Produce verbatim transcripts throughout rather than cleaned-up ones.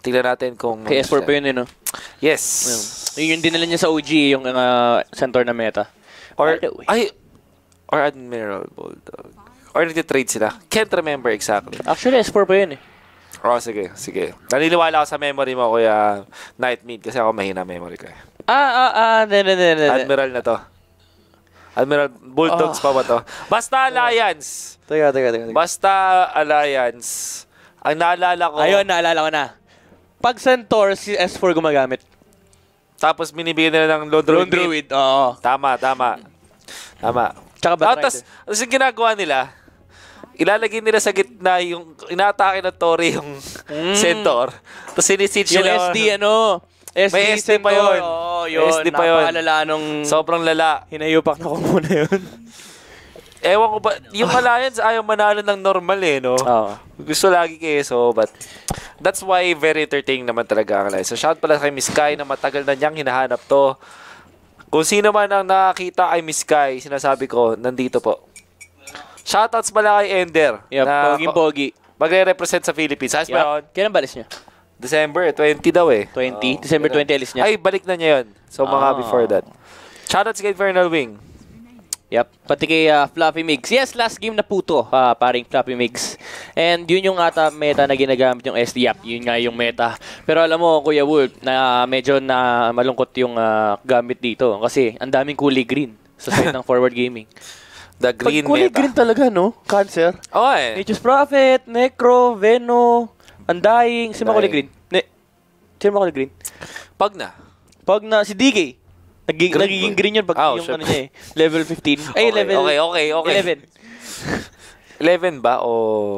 tingnan natin kung... Kay S four pa yun eh, no? Yes. Yun yung dinala niya sa O G, yung uh, centaur na meta. Or, ay, or Admiral Bulldog. Or nag-trade sila. Can't remember exactly. Actually, S four pa yun eh. Oh, sige, sige. Naniniwala ako sa memory mo, Kuya Nightmeat, kasi ako mahina memory ko eh. Ah, ah, ah, ne, ne, ne, ne. Admiral na to. Admiral Bulldogs oh. pa ba to? Basta Alliance. Teka, teka, teka. Basta Alliance. Ang naalala ko... Ayun, naalala ko na. Pag Centaur, si S four gumagamit. Tapos binibigyan nila ng Lone Druid. Lone Druid, oo. Tama, tama. Tama. Tsaka oh, Tapos, tapos yung ginagawa nila, ilalagay nila sa gitna yung inaatake ng Tori yung mm. Centaur. Tapos sinisitch yung nila. S D, ano? S D, may S D pa yun. Oo, yun. S D pa yun. Napaalala nung... Sobrang lala. Hinayupak na ko muna yun. Ewan ko ba, yung Alliance ayaw manalo ng normal eh, no? Oo. Gusto lagi keso, but that's why very entertaining naman talaga ang Alliance. So, shout pala kay Miss Kai na matagal na niyang hinahanap to. Kung sino man ang nakakita kay Miss Kai, sinasabi ko, nandito po. Shoutouts pala kay Ender. Yep, na pogi-pogi. Magre-represent sa Philippines. Ayos yep. ba yun? Kailan balis niya? December, twenty daw eh. twenty? Oh, December twenty alis niya? Ay, balik na niya yun. So, mga oh. before that. Shoutouts kay Infernal Wing. Yep, pati kay uh, Fluffy Migs. Yes, last game na po to, uh, paring Fluffy Migs. And yun yung ata meta na ginagamit yung S D. Yep, yun nga yung meta. Pero alam mo, Kuya Wolf, na medyo na malungkot yung uh, gamit dito. Kasi ang daming kulay green sa side ng Forward Gaming. The green pag kulay meta. green talaga, no? Cancer. Oo eh. Nature's Prophet, Necro, Veno, Undying. Sino kulay green? Ne Sino kulay green? Pag na. Pag na, si D K. Naging, green nagiging green yun pag oh, yung syempre. ano niya eh. Level fifteen. Ay, okay, level okay, okay, okay. eleven. eleven ba o...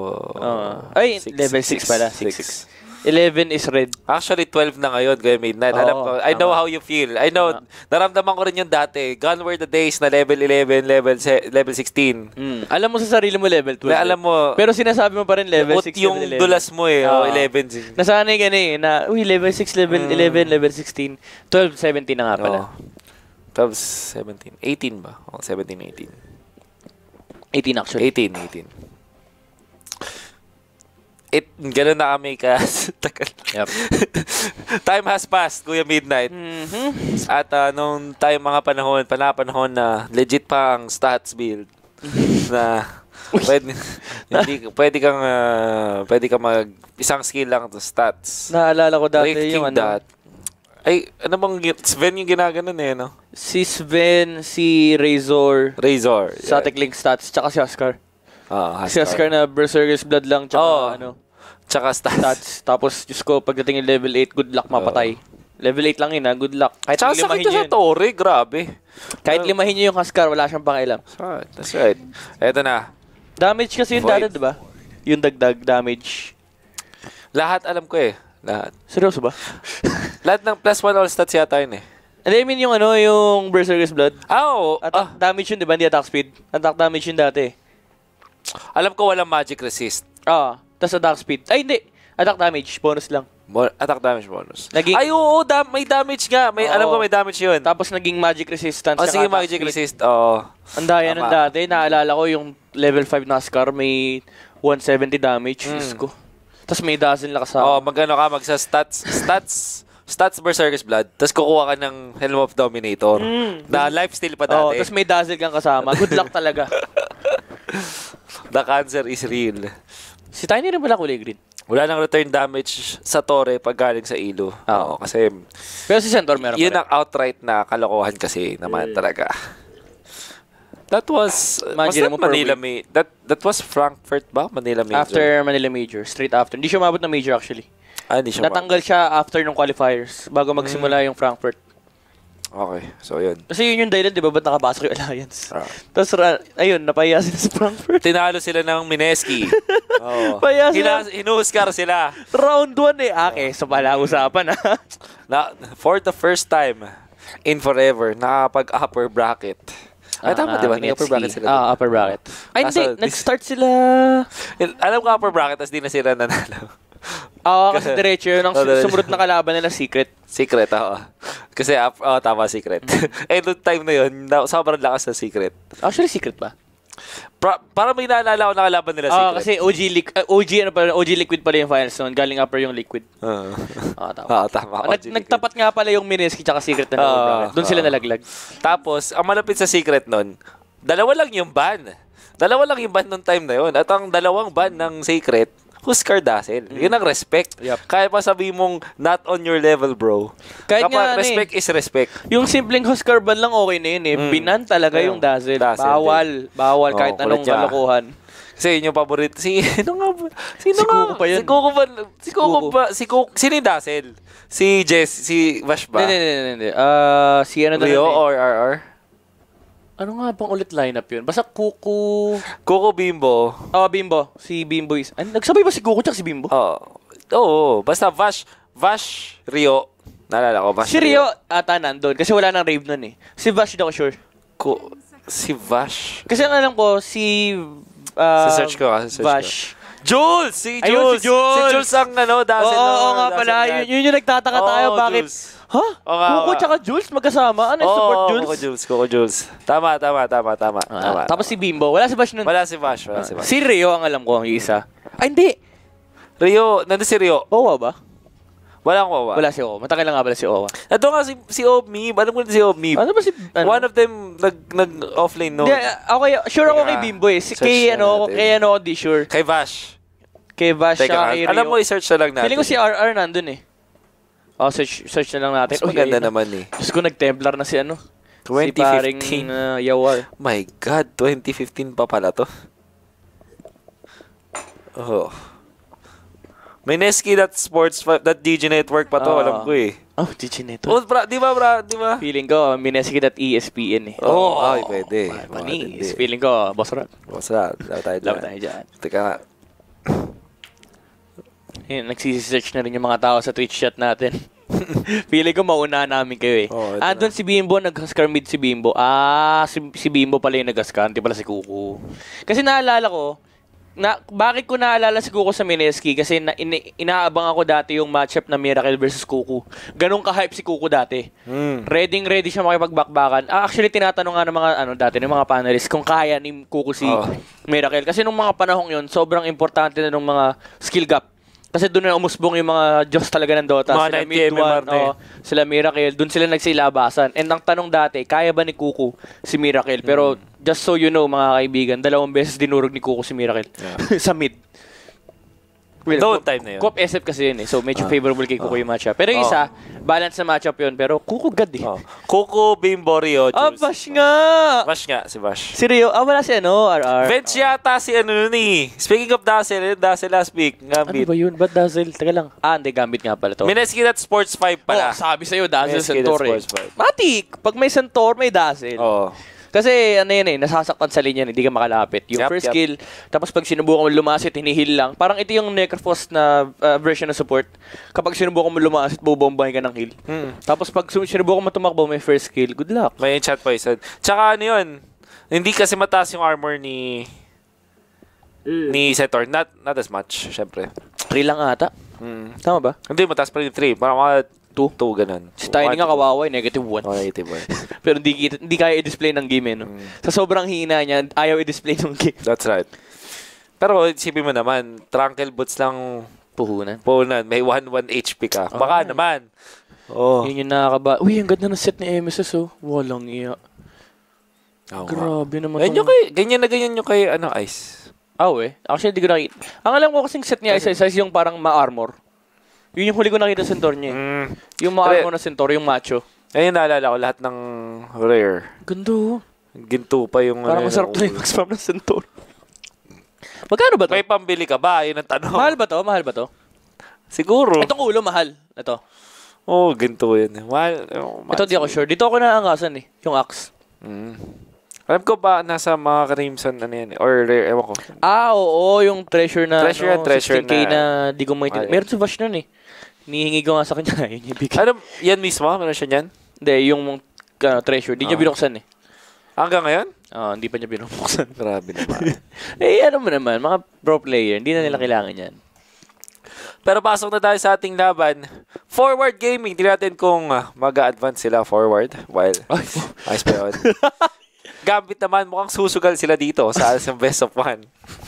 Uh, ay, six, level six, six pala. six, six. eleven is red. Actually, twelve na ngayon, kaya midnight. Oh, Alam ko, I know tama. how you feel. I know, Tama. naramdaman ko rin yung dati. Gone were the days na level eleven, level level sixteen. Mm. Alam mo sa sarili mo level twelve. Na, alam mo, pero sinasabi mo pa rin level six, yung level eleven. dulas mo eh, uh, o eleven. Nasanay ka na eh, na, uy, level six, level mm. eleven, level sixteen, twelve, seventeen na nga pala. Oh. twelve, seventeen, eighteen ba? Oh, seventeen, eighteen. eighteen actually. eighteen, eighteen. It, ganun na kami ka. Yep. Time has passed, Kuya Midnight. Mm-hmm. At uh, nung tayo mga panahon, panapanahon na legit pa ang stats build na pwede, hindi, pwede kang uh, pwede kang mag isang skill lang to stats. Naalala ko dati Breaking yung ano. that. Ay, ano bang Sven yung ginaganon eh, no? Si Sven, si Razor, Razor. sa Yeah. Link Stats, tsaka si Oscar. Oh, Si Oscar na Berserker's Blood lang, tsaka oh, ano. Tsaka stats. Stats. Tapos, Diyos ko, pagdating yung level eight, good luck mapatay. Oh. Level eight lang yun ha, good luck. Kahit tsaka sakit limahin sa Tori, grabe. Kahit uh, limahin nyo yung Oscar, wala siyang pakialam. Right, that's right. Eto na. Damage kasi yung dati, diba? Yung dagdag damage. Lahat alam ko eh. Lahat. Seryoso ba? Lahat ng plus one all stats yata yun eh. And I mean yung ano, yung Berserker's Blood. Ah, oo. Attack ah. damage yun, di ba? Hindi attack speed. Attack damage yun dati. Alam ko walang magic resist. Ah, tas attack speed. Ay, hindi. Attack damage. Bonus lang. Bo attack damage bonus. Naging, Ay, oo. Da may damage nga. May, alam ko may damage yun. Tapos naging magic resistance. Oh, sige, magic speed. resist. Oo. Ang daya nun dati. Naalala ko yung level five na Scar may one seventy damage. Mm. Ko. Tapos may dozen lang kasama. Oo, magano ka. Magsa stats. Stats. Stats Berserker's Blood. Tapos kukuha ka ng Helm of Dominator. Mm. Na lifesteal pa dati. Oo, tapos may dazzle kang kasama. Good luck talaga. The cancer is real. Si Tiny rin pala kulay green. Wala nang return damage sa Tore pag galing sa ilo. Oo, kasi... Pero si Centaur meron yun ang outright na kalokohan kasi naman talaga. That was... was that Manila Major? That, that was Frankfurt ba? Manila Major? After Manila Major. Straight after. Hindi siya umabot na Major actually. Ah, hindi siya Natanggal siya after ng qualifiers bago magsimula hmm. yung Frankfurt. Okay, so yun. Kasi yun yung dahilan, di ba? Ba't nakapasok yung Alliance? Ah. Tapos, ayun, napahiya sila sa Frankfurt. Tinalo sila ng Mineski. Oh. Pahiya sila. Hinuhuskar sila. Round one eh. Okay, so pala usapan ha. Na, for the first time in forever, nakapag-upper bracket. Ay, ah, tama, di ba? Upper bracket sila. Ah, upper bracket. Ay, hindi. So, nag-start sila... Alam ko upper bracket, tapos di na sila nanalo. Oo, kasi diretso yun. Ang sumunod na kalaban nila, Secret. Secret, oo. Kasi, oh, tama, Secret. Eh, noong time na yun, sobrang lakas na Secret. Actually, Secret ba? Pra, para may naalala ko nakalaban nila Ah, Secret. kasi O G, Liq- uh, O G, ano pala, O G Liquid pala yung finals noon. Galing upper yung Liquid. Uh, Ah, tama. Oo, tama. Ah, nag, nagtapat nga pala yung Mineski tsaka Secret na Ah, lower bracket. Doon sila ah. nalaglag. Tapos, ang malapit sa Secret nun, dalawa lang yung ban. Dalawa lang yung ban nung time na yun. At ang dalawang ban ng Secret, Huskar Dazzle. Yun ang respect. Yep. Kaya pa sabi mong, not on your level, bro. Kahit Kapag nga, ano respect eh, is respect. yung simpleng Huskar ban lang okay na yun eh. Mm. Binan talaga Ayun, yung Dazzle. Dazzle Bawal. Bawal Oo, kahit anong kulit niya. kalokohan. Kasi yun yung paborito. Si, ano nga ba? Sino Si nga? Kuko pa yun. Si Kuko ba? Si Kuko Kuko. ba? Si Kuko. Sino yung Dazzle? Si Jess? Si Vash ba? Hindi, hindi, hindi, hindi. Ah, si ano na Rio lang eh. or R R? Ano nga bang ulit lineup yun? Basta Kuko... Kuko Bimbo. Oh, Bimbo. Si Bimbo is... Ano, nagsabay ba si Kuko tsaka si Bimbo? Oo. Oo. Basta Vash. Vash Rio. Naalala ko. Vash Si Rio ata nandun kasi wala nang rave nun eh. Si Vash daw sure. Ko, si Vash. Kasi ang alam ko, si... ah, Sa-search ko, kasi search Vash. Jules! Si Jules! Ayun, si Jules! Si Jules ang ano, Oo, Dazzle. oo, no, oo nga Dazzle pala. yan. Yun, yun yung nagtataka tayo. Oo, Bakit? Jules. Ha? Oo nga, Kuko oo nga. tsaka Jules magkasama? Ano yung Oo, support oo, Jules? Kuko Jules. Kuko Jules. Tama, tama, tama, tama. Ah, tama tapos si Bimbo. Wala si Vash nun. Wala si Vash. Wala si Vash. Si Rio ang alam ko, ang isa. Ay, hindi. Rio. Nandun si Rio. Owa ba? Wala akong wawa. Wala si Owa. Matagal lang nga pala si Owa. Ito nga si, si Obmib. Alam ko na si Obmib. Ano ba si... Ano? One of them nag, nag-offlane no? Hindi, okay, sure ako Teka, kay Bimbo eh. Si, search kay na ano, natin. kay ano, di sure. Kay Vash. Kay Vash Teka, siya, kay Rio. alam mo, i-search na lang natin. Feeling ko si R R nandun eh. Oh, search, search na lang natin. Mas maganda ayun na. naman eh. Diyos ko, nag-Templar na si ano. twenty Si paring fifteen. uh, Yawar. My God, twenty fifteen pa pala to. Oh. May Neski that sports, that D J Network pa to, Ah. alam ko eh. Oh, G G Neto. Oh, bra, di ba, bra, di ba? Feeling ko, mineski.E S P N eh. Oo, ay, pwede. Panis. Matindi. Feeling ko, boss rat. What's that? Love tayo Love dyan. tayo dyan. Teka nga. Yun, nagsisi-search na rin yung mga tao sa Twitch chat natin. Feeling ko mauna namin kayo eh. Oo, ito ah, na. doon si Bimbo, nag-Huskar mid si Bimbo. Ah, si, si Bimbo pala yung nag-Huskar, hindi pala si Kuko. Kasi naalala ko, na, bakit ko naalala si Kuko sa Mineski? Kasi na, ina, inaabang ako dati yung matchup na Miracle versus Kuko. Ganun ka-hype si Kuko dati. Hmm. Ready ready siya makipagbakbakan. Ah, actually, tinatanong nga ng mga, ano, dati, ng mga panelists kung kaya ni Kuko si Oh. Miracle. Kasi nung mga panahong yun, sobrang importante na nung mga skill gap. Kasi doon na umusbong yung mga Diyos talaga ng Dota. Mga Sila ninety M M R Mid one, na eh. oh, sila Miracle. Doon sila nagsilabasan. And ang tanong dati, kaya ba ni Kuko si Miracle? Pero just so you know, mga kaibigan, dalawang beses dinurog ni Kuko si Miracle. sa mid. Well, Noong Co- time na yun. Co-op S F kasi yun eh. So medyo Ah. favorable kay Kuko Ah. yung matchup. Pero yung Oh. isa, balance na matchup yun. Pero Kuko god eh. Oh. Kuko, Bimbo, Rio, Ah, Jules. Bash nga! Vash nga, si Vash. Si Rio, ah wala si ano, R R. Bench yata si ano nun eh. Speaking of Dazzle, yun, Dazzle last week. Ano Gambit. ba yun? Ba't Dazzle? Teka lang. Ah, hindi. Gambit nga pala to. Mineski that Sports five pala. Oh, sabi sa'yo, Dazzle Mineski Centaur that eh. Sports five. Matik! Pag may Centaur, may Dazzle. Oo. Kasi ano yan eh, nasasaktan sa linya, hindi ka makalapit. Yung Yup, first yup. skill, tapos pag sinubukan mo lumasit, hinihil lang. Parang ito yung Necrophos na uh, version ng support. Kapag sinubukan mo lumasit, bubombahin ka ng heal. Hmm. Tapos pag sum- sinubukan mo tumakbo, may first skill. Good luck. May chat poison. Tsaka ano yun, hindi kasi mataas yung armor ni ni Centaur. Not, not as much, syempre. three lang ata. Hmm. Tama ba? Hindi, mataas pa rin three. Parang mga two. two, ganun. Si Tiny nga kawawa, eh, negative one. Oh, negative one. Pero hindi, kita- hindi kaya i-display ng game eh. No? Mm. Sa sobrang hina niya, ayaw i-display ng game. That's right. Pero isipin mo naman, Tranquil Boots lang Puhunan. punan. May one one H P ka. Baka Okay. naman. Oh. Yun yung nakakaba. Uy, ang ganda ng set ni M S S oh. Walang iya. Oo nga. Grabe naman. Ganyan, tong- kay, ganyan na ganyan yung kay ano, Ice. Ah, we. Actually, hindi ko nakita. Ang alam ko kasing set niya isa isa yung parang ma-armor. Yun yung huli ko nakita sa centaur niya. eh. Mm. Yung ma-armor na centaur, yung macho. Ayun, naalala ko lahat ng rare. Ganda. Ginto pa yung... Parang ano, masarap yung na yung ulo. max farm ng centaur. Magkano ba to? May pambili ka ba? Ayun ang tanong. Mahal ba to? Mahal ba to? Siguro. Itong ulo, mahal. Ito. Oo, oh, ginto yun. Mahal. Oh, mahal Ito di ako siguro. sure. Dito ako naangasan eh. Yung axe. Mm. Alam ko ba, nasa mga Crimson, ano yan, eh, or rare, ewan ko. Ah, oo. Yung treasure na, Treasure yan, ano, treasure sixteen K na, na- di ko maintindihan. Ay. Meron si Vash nun eh. Nihingi ko nga sa kanya. Yun yung bigay. Ano, yan mismo? Meron siya niyan? Hindi, yung uh, treasure. Di niya Ah. binuksan eh. Hanggang ngayon? Ah, hindi pa niya binuksan. Grabe naman. eh, ano mo naman, mga pro player, hindi na nila kailangan yan. Pero pasok na tayo sa ating laban. Forward gaming. Tingnan natin kung uh, mag-advance sila forward. While, Ay, ayos pa yun. Gambit naman, mukhang susugal sila dito sa, sa best of one.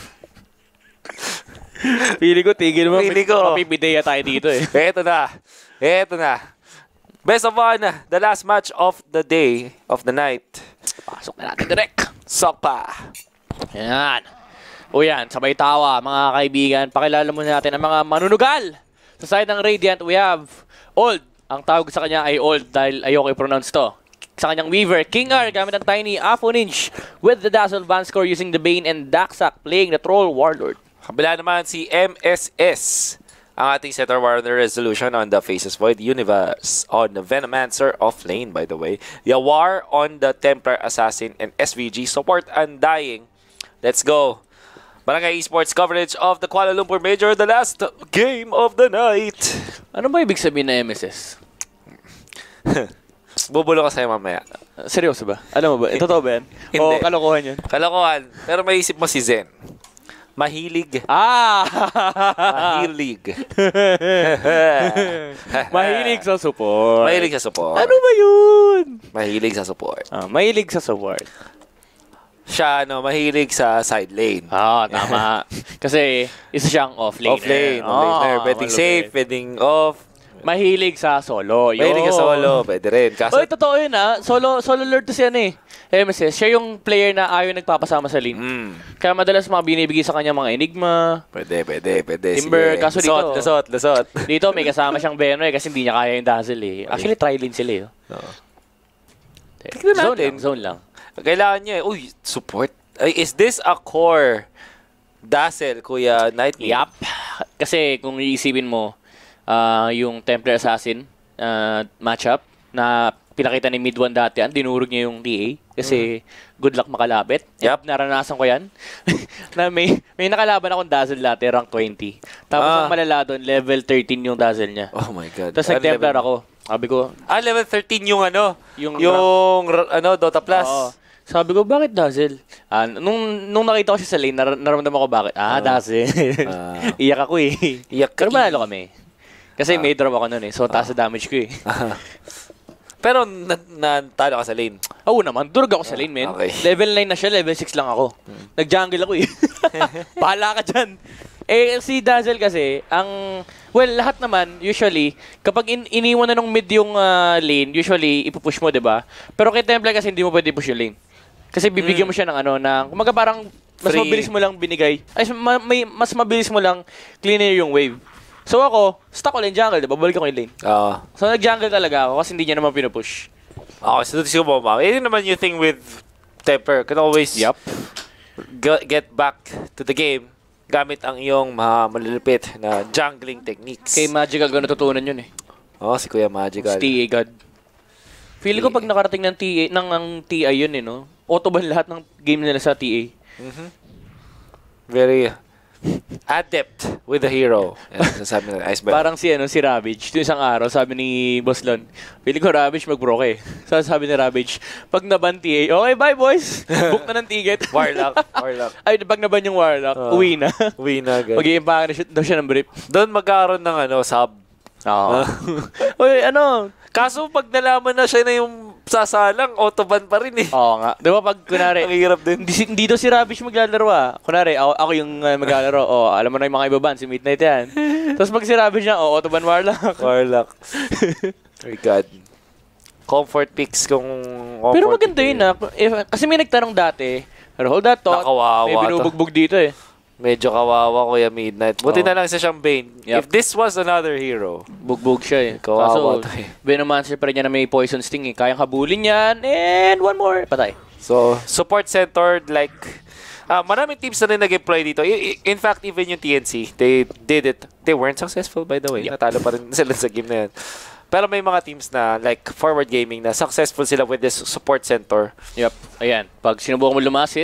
Pili ko, tigil mo. Pili ko. Mapipideya tayo dito eh. Eto na. Eto na. Best of one, the last match of the day, of the night. Pasok na natin direct. Sopa. Yan. O yan, sabay tawa, mga kaibigan. Pakilala muna natin ang mga manunugal. Sa side ng Radiant, we have Old. Ang tawag sa kanya ay Old dahil ayoko i-pronounce to. Sa kanyang Weaver, King R gamit ang Tiny Afoninge with the Dazzle Van Score using the Bane and Daxak playing the Troll Warlord. Kabila naman si M S S, ang ating Center Warner Resolution on the Faces Void Universe, on the Venomancer off lane by the way, Yawar on the Templar Assassin, and S V G support Undying. Let's go! Barangay Esports coverage of the Kuala Lumpur Major, the last game of the night. Ano ba ibig sabihin na M S S? Bubulo ka sa'yo mamaya. Uh, seryoso ba? Alam mo ba? Ito totoo ba yan? O kalokohan yun? Kalokohan. Pero may isip mo si Zen. Mahilig. Ah! Mahilig. Mahilig sa support. Mahilig sa support. Ano ba yun? Mahilig sa support. Ah, mahilig sa support. Siya, no, mahilig sa side lane. Ah, tama. Kasi isa siyang off-laner. Off-lane. Oh, Off-laner. Pwedeng safe, pwedeng off. Mahilig sa solo. Yun. Mahilig sa solo. Pwede rin. Kaso, Oy, totoo yun ah. Solo, solo lord to siya eh. M S S, siya yung player na ayaw nagpapasama sa lane. mm, Kaya madalas mga binibigay sa kanya mga Enigma. pwede, pwede, pwede. Timber, Sige. kaso dito- Lusot, lusot, lusot. Dito may kasama siyang Veno eh kasi hindi niya kaya yung Dazzle eh. Actually, try lane sila eh. Oo. Zone natin. lang, zone lang. Kailangan niya eh. Uy, support. Ay, is this a core Dazzle, Kuya Nightmare? Yup. Kasi kung iisipin mo, ah, yung Templar Assassin ah, matchup na pinakita ni Mid one dati, ang dinurog niya yung T A kasi good luck makalapit. Yup. Naranasan ko yan. na may, may nakalaban akong Dazzle dati, rank twenty. Tapos Ah. ang malala doon, level thirteen yung Dazzle niya. Oh my God. Tapos Ah, nag-Templar level- ako. Sabi ko, Ah, level thirteen yung ano? Yung Yung, r- ano, Dota Plus. oo. Sabi ko, bakit Dazzle? Ah, nung, nung nakita ko siya sa lane, nar naramdaman ko bakit. Ah, Dazzle. Ah. Iyak ako eh. Iyak ka Pero eh. manalo kami. Kasi may drop ako nun eh. So, taas sa damage ko eh. Pero, na, na, talo ka sa lane. Oo naman, durog ako sa lane, men. Okay. Level nine na siya, level six lang ako. Nag-jungle ako eh. Bahala ka dyan. Eh, si Dazzle kasi, ang... Well, lahat naman, usually, kapag in iniwan na nung mid yung ah, lane, usually, ipupush mo, di ba? Pero kay Templar kasi hindi mo pwede push yung lane. Kasi bibigyan mo siya ng ano, ng... Kumaga parang mas Free. mabilis mo lang binigay. Ay, ma may, mas mabilis mo lang cleaner yung wave. So ako, stuck ko lang jungle, di ba? Balik ako yung lane. Oo. So nag-jungle talaga ako kasi hindi niya naman pinupush. Okay, so this is mo, ma'am. Yun naman yung thing with Temper. Can always Yup. go- get back to the game gamit ang iyong mga malulupit na jungling techniques. Kay Magical ko natutunan yun eh. Oh, si Kuya Magical. T A God. Feeling ko pag nakarating ng T A, ng, ng T I yun eh, no? Autoban lahat ng game nila sa T A. Mhm. Very adept with the hero. Yan, sasabi ng Iceberg. Parang si, ano, si Ravage. Yung isang araw, sabi ni Boss Lon, feeling ko Ravage mag-broke eh. So sabi ni Ravage, pag naban T A, okay, bye boys! Book na ng ticket. Warlock. Warlock. Ay, pag naban yung Warlock, Oo. uwi na. Uwi na agad. Mag-i-impact na siya, daw siya ng brief. Doon magkaroon ng ano, sub. Oo. Uy, ano, Kaso pag nalaman na siya na yung sasalang, autoban pa rin eh. oo nga. Di ba pag, kunwari, Ang hirap din. Hindi, si- hindi daw si Ravish maglalaro ah. Kunwari, ako, ako yung uh, maglalaro. Oh, alam mo na yung mga ibaban, si Midnight yan. Tapos pag si Ravish niya, oh, Autoban Warlock. Warlock. My God. Comfort picks kung... Pero comfort maganda pick yun ah. If, kasi may nagtanong dati, pero hold that thought, Nakawawa may to. binubugbog dito eh. Medyo kawawa Kuya Midnight. Buti Oo. na lang sa siyang Bane. Yep. If this was another hero, Bugbog siya eh. Kawawa Kaso, to eh. Venomancer pa rin niya na may poison sting eh. Kayang habulin yan. And one more. Patay. so support center like ah maraming teams na rin nag-employ dito. I- i- In fact, even yung T N C, they did it. They weren't successful by the way. Yep. Natalo pa rin sila sa game na yan. Pero may mga teams na like Forward Gaming na successful sila with this support center. Yep. Ayan. Pag sinubukan mo lumasit,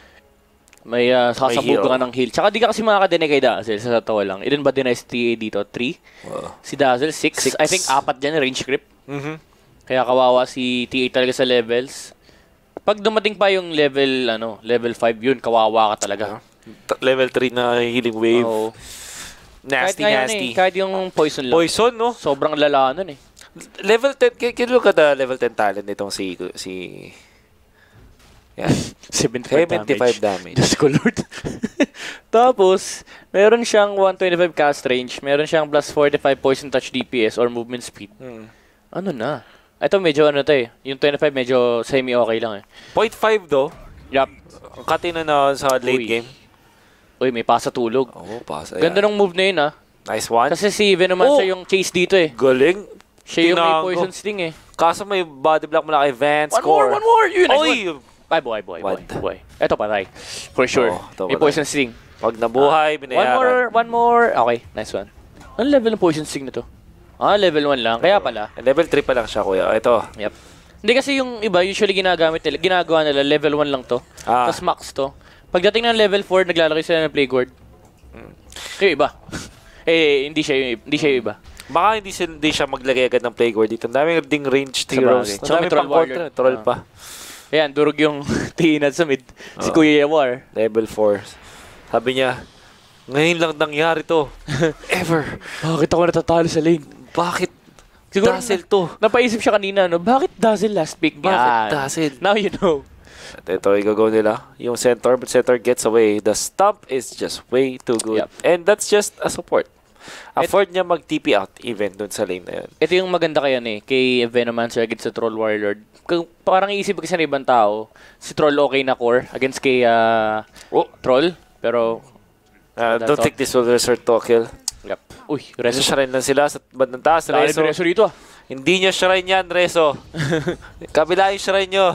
may uh, sasabog hero. ka ng heal. Tsaka di ka kasi makakadene kay Dazzle sa totoo lang. Ilan ba din S T A dito? three? Wow. Si Dazzle, six. Six. I think apat dyan, range grip. Mhm. Kaya kawawa si T A talaga sa levels. Pag dumating pa yung level, ano, level five yun, kawawa ka talaga. T- Level three na healing wave. Oo. Nasty, kahit nga yun nasty. Eh, kahit yung poison lang. Poison, no? Sobrang lala nun eh. Level ten, can, can you look at the level ten talent nitong si, si, Yan. seventy-five, seventy-five damage. damage. Diyos ko, Lord. Tapos, meron siyang one twenty-five cast range, meron siyang plus forty-five poison touch D P S or movement speed. Hmm. Ano na? Ito medyo ano to eh. Yung twenty-five medyo semi-okay lang eh. point five do. Yup. Ang katino na sa late Uy. game. Uy, may pasa tulog. Oo, oh, pass. Ayan. Ganda ng move na yun ah. Nice one. Kasi si Venomancer Oh! yung chase dito eh. Galing. Siya yung may Tinango. poison sting eh. Kaso may body block mula kay Vance. One Score. more, one more! Yun, nice Oy! one. Ay, boy, boy, boy, What? boy. Eto patay. For sure. Oo, ito may patay. poison sting. Pag nabuhay, One binayaran. more, one more. Okay, nice one. Ano level ng poison sting na to? Ah, level one lang. Kaya pala. Level three pa lang siya, kuya. Ito. Yep. Hindi kasi yung iba, usually ginagamit nila, ginagawa nila, level one lang to. Ah. Tapos max to. Pagdating ng level four, naglalagay sila ng plague ward. Hmm. Yung iba. eh, hindi siya yung, hindi siya yung iba. Baka hindi, siya, hindi siya maglagay agad ng plague ward dito. Ang daming ding ranged Sa heroes. bagay. Ang Tsaka may daming troll pang contra. warrior. Troll Ah. pa. Ayan, durog yung tinad sa mid. Si Oo. Kuya Yawar. Level four. Sabi niya, ngayon lang nangyari to. Ever. Bakit ako natatalo sa lane? Bakit? Siguro Dazzle to. Napaisip siya kanina, no? Bakit Dazzle last pick? Bakit Yan. Dazzle? Now you know. At ito, igagaw nila. Yung centaur, but centaur gets away. The stump is just way too good. Yep. And that's just a support. Afford niya mag-T P out even dun sa lane na yun. Ito yung maganda kaya eh, kay Venomancer against sa Troll Warlord. Kung parang iisip kasi ng ibang tao, si Troll okay na core against kay ah, Oh, Troll. Pero, uh, That's don't all. think this will resort to a kill. yep. Uy, Reso Reso. shrine lang sila sa bandang taas. Dahil Reso. Reso rito ah. Hindi niya shrine yan, Reso. Kabila yung shrine nyo.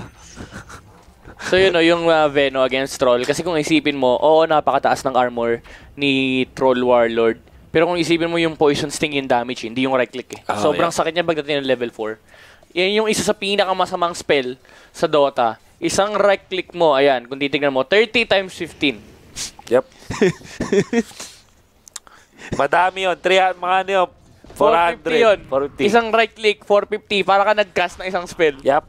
So yun o, yung uh, Veno against Troll. Kasi kung isipin mo, oo, napakataas ng armor ni Troll Warlord. Pero kung isipin mo yung Poison Sting yung damage, hindi yung right click eh. Oh, Sobrang yeah. sakit niya pagdating ng level four. Yan yung isa sa pinakamasamang spell sa Dota. Isang right click mo, ayan, kung titignan mo, thirty times fifteen. Yep. Madami yun. Three, mga ano yun? four four fifty hundred. yun. four fifty. Isang right click, four fifty. Para ka nag-cast ng isang spell. Yep.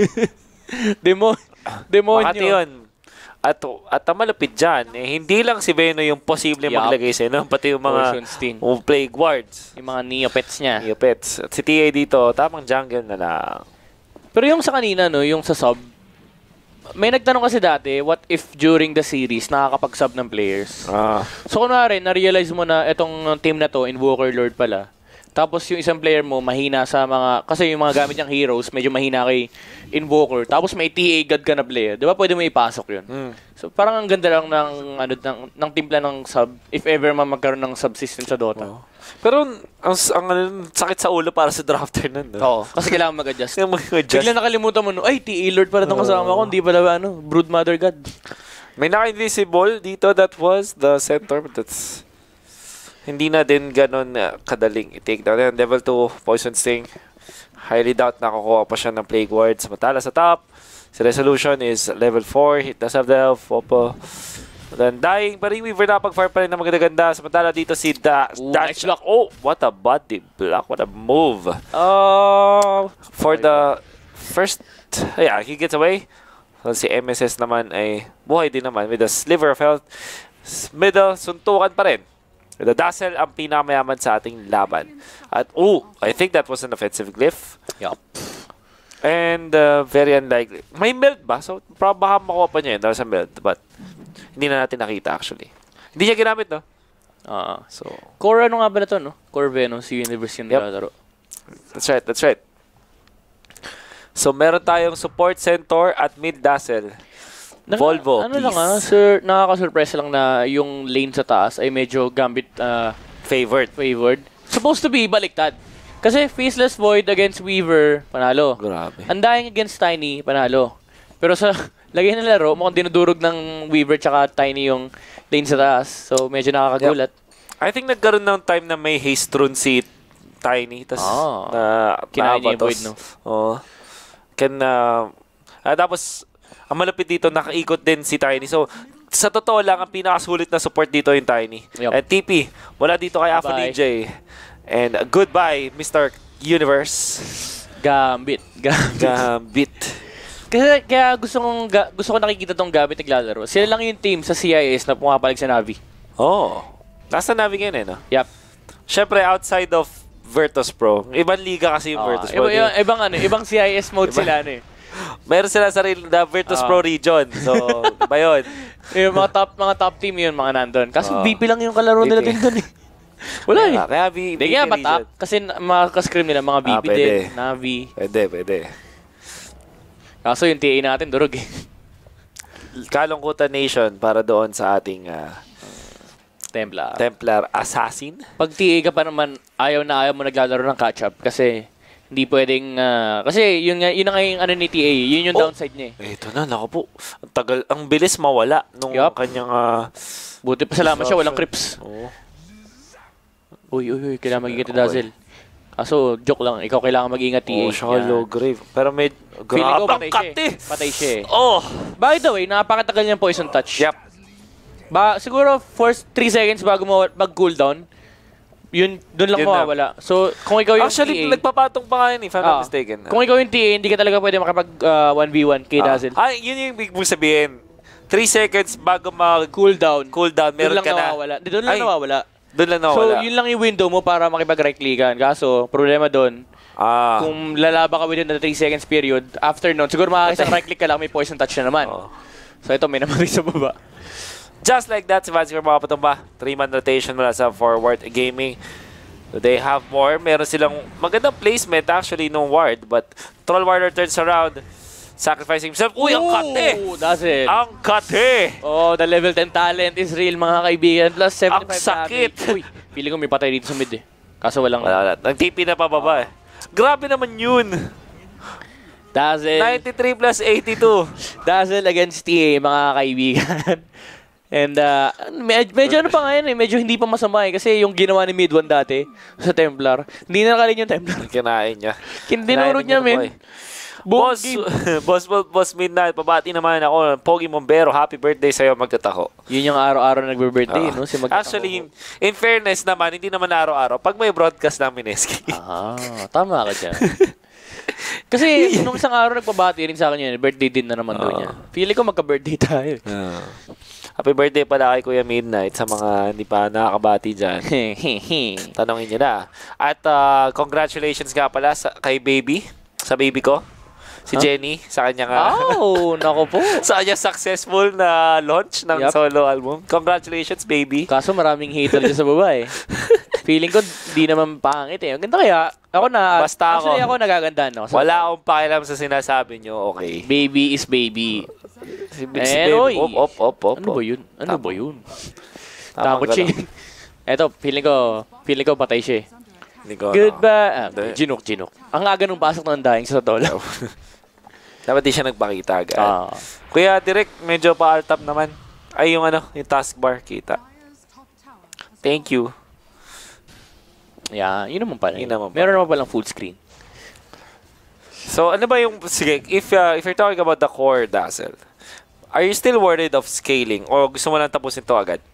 Demo, demonyo. Makati yun. At, at ang malapit dyan, eh, hindi lang si Veno yung posible Yup. maglagay sa no? Pati yung mga Poison Sting. um, plague wards. Yung mga Neopets niya. Yung pets. At si T A dito, tamang jungle na lang. Pero yung sa kanina, no, yung sa sub, may nagtanong kasi dati, what if during the series, nakakapag-sub ng players? Ah. So kunwari, na-realize mo na itong team na to, Invoker Lord pala. Tapos yung isang player mo, mahina sa mga, kasi yung mga gamit niyang heroes, medyo mahina kay Invoker. Tapos may T A God ka na player. Di ba pwede mo ipasok yun? Mm. So parang ang ganda lang ng, ano, ng, ng timpla ng sub, if ever man magkaroon ng subsystem sa Dota. Oh. Pero ang, ang ano, sakit sa ulo para sa drafter nun. No? Oo, kasi kailangan mag-adjust. Yung mag-adjust. Bigla nakalimutan mo, no, ay, T A Lord pala itong kasama ko, hindi pala, ano, Broodmother God. May naka-invisible dito, that was the center, but that's hindi na din ganun uh, kadaling i-take down. Then, level two, Poison Sting. Highly doubt na kukuha pa siya ng Plague Ward. Samantala sa top, si Resolution is level four, hit na sa Delph, Oppo. Then, dying, pero yung Weaver napag-fire pa rin na maganda-ganda. Samantala dito si da Ooh, Dash. nice block. Oh, what a body block. What a move. Oh, For the first, yeah, he gets away. So, si M S S naman ay buhay din naman with a sliver of health. S- Middle, suntukan pa rin. With the Dazzle, ang pinakamayaman sa ating laban. At, oh, I think that was an offensive glyph. yup. And uh, very unlikely. May melt ba? So, prob- baka makuha pa niya yun. There was a melt. But, hindi na natin nakita actually. Hindi niya ginamit, no? Ah, So, core ano nga ba na to, no? Core Venom, si Universe yung Yep. nilalaro. that's right, that's right. So, meron tayong support centaur at mid Dazzle. Naka- Volvo, Ano lang please. ah, sir, nakaka-surprise lang na yung lane sa taas ay medyo Gambit ah, Favored. favored. Supposed to be baliktad. Kasi Faceless Void against Weaver, panalo. Grabe. Undying against Tiny, panalo. Pero sa lagay ng laro, mukhang dinudurog ng Weaver tsaka Tiny yung lane sa taas. So, medyo nakakagulat. I think nagkaroon ng time na may haste rune si Tiny. Tapos, Ah. na, Kinain niya yung naabatos. void, no? Oo. Can, uh, ah, tapos, ang malapit dito, nakaikot din si Tiny. So, sa totoo lang, ang pinakasulit na support dito yung Tiny. Yup. And T P, wala dito kay Alpha Bye-bye. D J. And uh, goodbye, Mister Universe. Gambit. Gambit. Gambit. Kaya, kaya gusto kong ga- gusto ko nakikita tong Gambit naglalaro. Sila lang yung team sa C I S na pumapalag sa Navi. Oh. Nasa Navi ngayon eh, no? Yep. Siyempre, outside of Virtus Pro. Ibang liga kasi yung Ah, Virtus Pro. iba, iba- ibang ano, ibang C I S mode Iba- sila ano eh. Meron sila sarili na Virtus Ah. Pro region. So, ba yun? Yung mga top mga top team yun, mga nandun. Kasi Oo. V P lang yung kalaro nila V P. din doon eh. Wala eh. Kaya, kaya V- Hindi V P kaya region. batak. Kasi na- mga ka-scream nila, mga V P Ah, pwede. din, Navi. Pwede, pwede. Kaso yung T A natin, durog eh. Kalungkutan Nation para doon sa ating ah, Templar. Templar Assassin. Pag T A ka pa naman, ayaw na ayaw mo naglalaro ng catch-up kasi hindi pwedeng, ah, kasi yun nga, yun na nga yung ano ni T A, yun yung Oh. downside niya eh. Eh, ito na, naku po. Ang tagal, ang bilis mawala nung Yup. kanyang... ah, Buti pa salamat siya, walang creeps. Oo. Uy, uy, uy, kailangan mag-ingat ni Dazzle. Kaso, joke lang, ikaw kailangan mag-ingat T A. Oh, siya Yan. low grave. Pero may... Feeling ko Grabe ang patay siya cut eh. eh. Patay siya eh. Oh! By the way, napakatagal niyang poison touch. Yep. Ba, siguro first three seconds bago mo mag-cooldown, yun, dun lang Yun na. mawawala. So, kung ikaw yung Actually, T A, nagpapatong pa nga yun, if I'm not ah, mistaken. kung ikaw yung T A, hindi ka talaga pwede makapag ah, one v one kay Ah. Dazzle. Ah, yun yung ibig mong sabihin. three seconds bago mag-cooldown, Cooldown. meron Doon lang ka na. nawawala. Di, doon lang Ay, nawawala. Doon lang So, nawala. yun lang yung window mo para makipag-right clickan. Kaso, problema doon, ah. kung lalaba ka within the three seconds period, after nun, siguro makakisang right click ka lang, may poison touch na naman. Oo. So, ito, may namatay sa baba. Just like that, si Vansker makapatumba. Three-man rotation mula sa Forward Gaming. Do they have more? Meron silang magandang placement actually nung ward. But Troll Warrior turns around. Sacrificing himself. Uy, ang kate! Ooh, that's it. Ang kate! Oh, the level ten talent is real, mga kaibigan. Plus seventy-five Ang sakit. damage. Uy, feeling ko may patay dito sa mid eh. Kaso walang... Wala, wala. Nag-T P na pababa eh. Grabe naman yun. Dazzle. ninety-three plus eighty-two. Dazzle against T A, mga kaibigan. And uh, med- medyo ano pa nga yan eh, medyo hindi pa masama eh. Kasi yung ginawa ni Mid one dati sa Templar, hindi na nakalin yung Templar. Kinain niya. Kinurot niya, men. Buong Boss, game. boss, boss, boss Midnight, pabati naman ako. Pogi Mombero, happy birthday sa'yo, magtatako. Yun yung araw-araw na nagbe-birthday, Ah. no? Si Magtatako. Actually, in fairness naman, hindi naman araw-araw. Pag may broadcast ng Mineski. Ah, tama ka dyan. Kasi nung isang araw nagpabati rin sa akin yun, birthday din na naman doon niya. Feeling ko magka-birthday tayo. Ah. Happy birthday pala kay Kuya Midnight sa mga hindi pa nakakabati dyan. Tanongin niyo na. At ah, congratulations nga pala sa, kay Baby, sa baby ko. Si Huh? Jenny, sa kanyang ah, Oh, nako po. sa kanyang successful na launch ng Yup. solo album. Congratulations, baby. Kaso maraming hater dyan sa baba eh. Feeling ko di naman pangit eh. Ang ganda kaya, ako na, Basta ako. actually ako nagagandaan ako. Wala akong pakialam sa sinasabi nyo, okay. Baby is baby. Si, si Eh, baby, oy. op, op, op, op. Ano ba yun? Ano Tama. ba yun? Tama Takot ka siya. lang. Eto, feeling ko, feeling ko patay siya eh. Hindi ko, ano. Goodbye. Ah, Hindi. ginok, ginok. Ang aga nung pasok ng daing sa totoo. Dapat di siya nagpakita agad. Ah. Kuya, direct, medyo pa-alt-up naman. Ay, yung ano, yung taskbar, kita. Thank you. Yeah, yun naman pala. Yun naman pala. Meron naman palang full screen. So, ano ba yung, sige, if, uh, if you're talking about the core, Dazzle, are you still worried of scaling? O gusto mo lang tapusin to agad?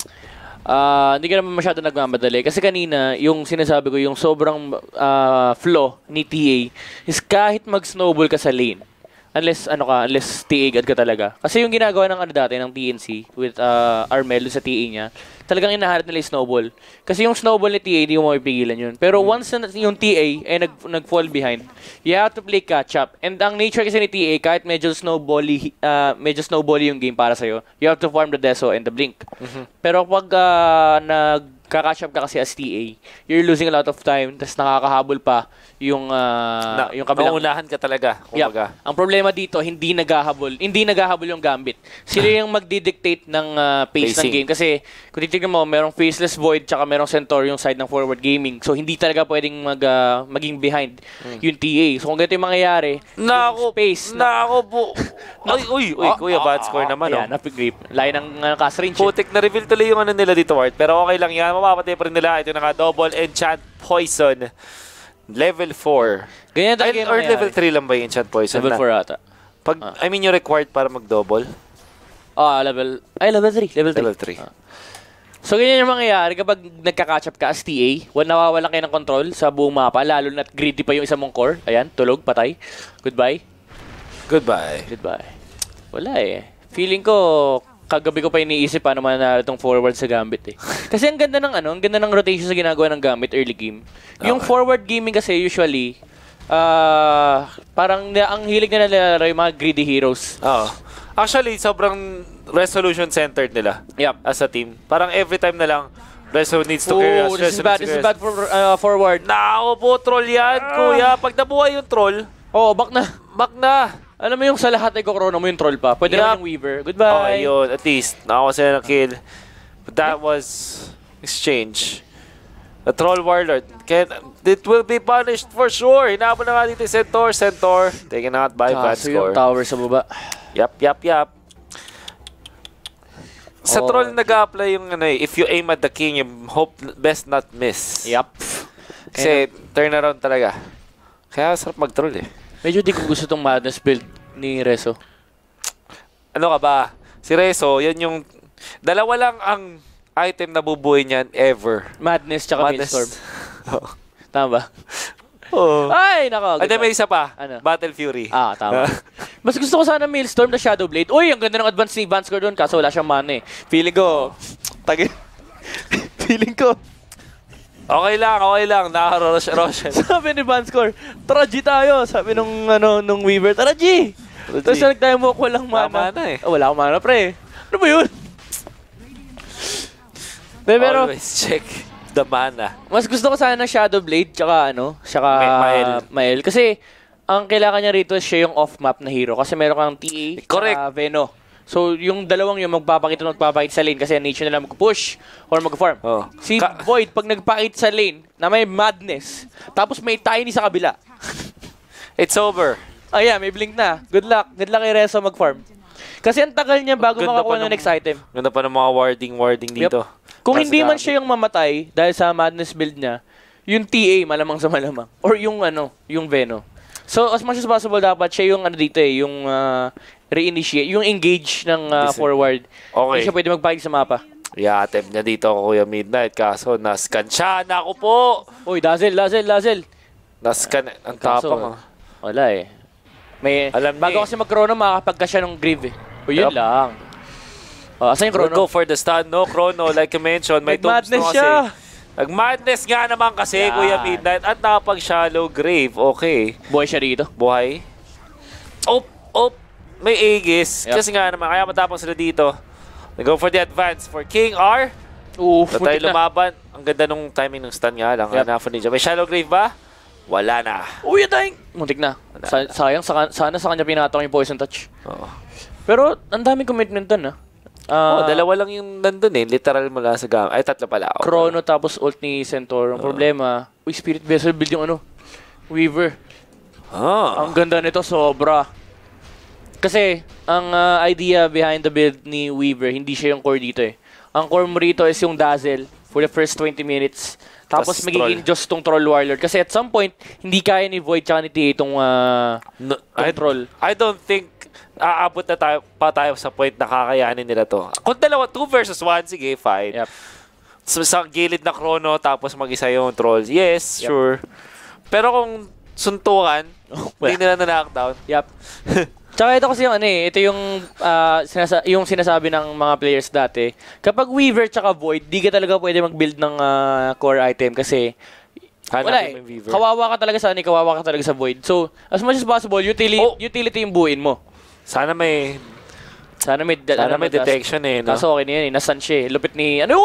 Ah, hindi ka naman masyado nagmamadali. Kasi kanina, yung sinasabi ko, yung sobrang ah, flaw ni T A is kahit mag-snowball ka sa lane, unless ano ka, unless T A god ka talaga. Kasi yung ginagawa ng ano dati, ng T N C, with uh, Armel sa T A niya, talagang inaharap nila yung snowball. Kasi yung snowball ni T A, hindi mo mapipigilan yun. Pero once na yung T A ay nag, nag-fall behind, you have to play catch-up. And ang nature kasi ni T A, kahit medyo snowbally, uh, medyo snowbally yung game para sa'yo, you have to farm the Deso and the Blink. Mhm. Pero pag uh, nag-catch up ka kasi as T A, you're losing a lot of time, tapos nakakahabol pa yung, uh, Na, yung kabilang. Maunahan ka talaga, Yep. kumbaga. Ang problema dito, hindi naghahabol. Hindi naghahabol yung Gambit. Sila yung magdi-dictate ng uh, pace Pacing. ng game. Kasi kung titignan mo, merong Faceless Void tsaka merong Centaur yung side ng Forward Gaming. So hindi talaga pwedeng mag, uh, maging behind yung T A. So kung ganito yung mangyayari, Nako, space. nako po. Uy, uy, uy, Oh, kuya, oh, bad score oh, naman, ayan, oh. napigrip. Layo ng uh, cast range. eh. Putik na reveal tuloy yung ano nila dito, Ward. Pero okay lang yan. Mapapatay pa rin nila. Ito na nga, double enchant poison. Level four. Ganyan talaga Ay, yung or mangyayari. level three lang ba yung enchant poison Level na? four ata. Pag, Ah. I mean, yung required para mag-double. Ah, level... Ay, level three. Level three. Level three. Ah. So, ganyan yung mangyayari kapag nagka-catch up ka as T A, wala nawawalan kayo ng control sa buong mapa, lalo na't greedy pa yung isa mong core. Ayan, tulog, patay. Goodbye. Goodbye. Goodbye. Wala eh. Feeling ko, kagabi ko pa iniisip paano mananalo itong forward sa Gambit eh. Kasi ang ganda ng ano, ang ganda ng rotation sa ginagawa ng Gambit early game. Yung Okay. forward gaming kasi usually, ah parang na, ang hilig na nila yung mga greedy heroes. Oo. Actually, sobrang resolution-centered nila. Yep. As a team. Parang every time na lang, Reso needs to carry us. Oh, this is Reso bad. needs to This is carry bad us. for uh, forward. Nako po, troll yan, kuya. Pag nabuhay yung troll, Oh, back na. back na. Alam mo yung sa lahat ay kokrono mo yung troll pa. Pwede Yup. naman yung Weaver. Goodbye. Okay, yun. At least, nakakuha sila ng kill. But that was exchange. The troll warlord. Can, it will be punished for sure. Hinabon na nga dito yung Centaur. Centaur. Taken out by Van Kaso yung Score. tower sa baba. Yap, yap, yap. Sa Oh. troll nag-a-apply yung ano eh, if you aim at the king, you hope best not miss. Yup. Kasi turn around talaga. Kaya sarap mag-troll eh. Medyo di ko gusto tong madness build ni Reso. Ano ka ba? Si Reso, yan yung dalawa lang ang item na bubuhay niyan ever. Madness tsaka Madness. Maelstrom. Oo. Tama ba? Oo. Ay, nako. Ay, di, may isa pa. Ano? Battle Fury. Ah, tama. Mas gusto ko sana Maelstrom na Shadow Blade. Uy, ang ganda ng advance ni Van Score doon kaso wala siyang mana eh. Feeling ko, tagi. Feeling ko. Okay lang, okay lang. Nakaka-rush rush. Sabi ni Van Score, tara G tayo. Sabi nung, ano, nung Weaver, tara G. Tara, G. Tapos nag-time walk, walang Wala mana. mana eh. Oh, wala akong mana, pre. Ano ba yun? De, pero, Always check the mana. mas gusto ko sana Shadow Blade, tsaka ano, tsaka Ma- Mael. Mael. Kasi, ang kailangan niya rito, siya yung off-map na hero. Kasi meron kang T A, Correct. tsaka Veno. So, yung dalawang yung magpapakita magpapakita sa lane kasi nature nila mag-push or mag-farm. Oh. Si Ka- Void, pag nagpakita sa lane na may madness, tapos may tiny sa kabila. It's over. Ayan, may blink na. Good luck. Good luck kay Reso mag-farm. Kasi ang tagal niya bago Ganda makakuha pa ng ng- next item. Ganda pa ng mga warding, warding dito. Kung Para sa hindi man gamit. siya yung mamatay dahil sa madness build niya, yung T A malamang sa malamang. Or yung ano, yung Veno. So, as much as possible, dapat siya yung ano dito eh, yung uh, re-initiate, yung engage ng uh, Dis- forward. Okay. Hindi siya pwede magpahig sa mapa. I-attempt niya dito ako, Kuya Midnight. Kaso, nascan siya. Naku po! Uy, Dazzle, Dazzle, Dazzle. Nascan. Ang Kaso, tapang. ah. Wala eh. May, Alam bago niya eh. kasi mag-chrono, makakapag ka siya ng Grieve eh. O yun Yup. lang. O, asan yung We'll chrono? go for the stun. No chrono, like you mentioned. May tombstone Nag-madness kasi. siya. Nag-madness nga naman kasi, Yan. Kuya Midnight. At nakapag-shallow grave. Okay. Buhay siya dito. Buhay. Op! Op! May Aegis. Yup. Kasi nga naman, kaya matapang sila dito. They go for the advance for King R. Oof, Sa tayo muntik na. lumaban. Ang ganda nung timing ng stun nga lang. Yup. Hanafo ninja. May shallow grave ba? Wala na. Uy, atay! Muntik na. Wala Sa- na. sayang, sa, sana sa kanya pinatong yung poison touch. Oo. Pero, ang daming commitment dun, ah. Oh, Ah, dalawa lang yung nandun eh. Literal mula sa gam. Ay, tatlo pala. Oh. Chrono tapos ult ni Centaur. Ang problema, uy, Spirit Vessel build yung ano, Weaver. Ah. Ang ganda nito, sobra. Kasi, ang ah, idea behind the build ni Weaver, hindi siya yung core dito eh. Ang core mo rito is yung Dazzle for the first twenty minutes. Tapos Tas magiging troll. just tong Troll Warlord. Kasi at some point, hindi kaya ni Void tsaka ni T A itong uh, No, I, troll. I don't think aabot na tayo, pa tayo sa point na kakayanin nila to. Kung dalawa, two versus one, sige, fine. Yep. So, sa gilid na chrono, tapos mag-isa yung trolls. Yes, Yep. sure. Pero kung suntukan, wala. hindi nila na-knockdown. Yup. Tsaka ito kasi yung ano eh, ito yung, ah, sinasa- yung sinasabi ng mga players dati. Kapag Weaver tsaka Void, di ka talaga pwede mag-build ng ah, core item kasi Hanapin wala mo eh. yung Weaver. Kawawa ka talaga sa ano, eh, kawawa ka talaga sa Void. So, as much as possible, utility, Oh. utility yung buuin mo. Sana may, Sana may, sana ano, may tas- detection eh, no? Kaso okay na yan eh, nasan siya eh. Lupit ni, ano,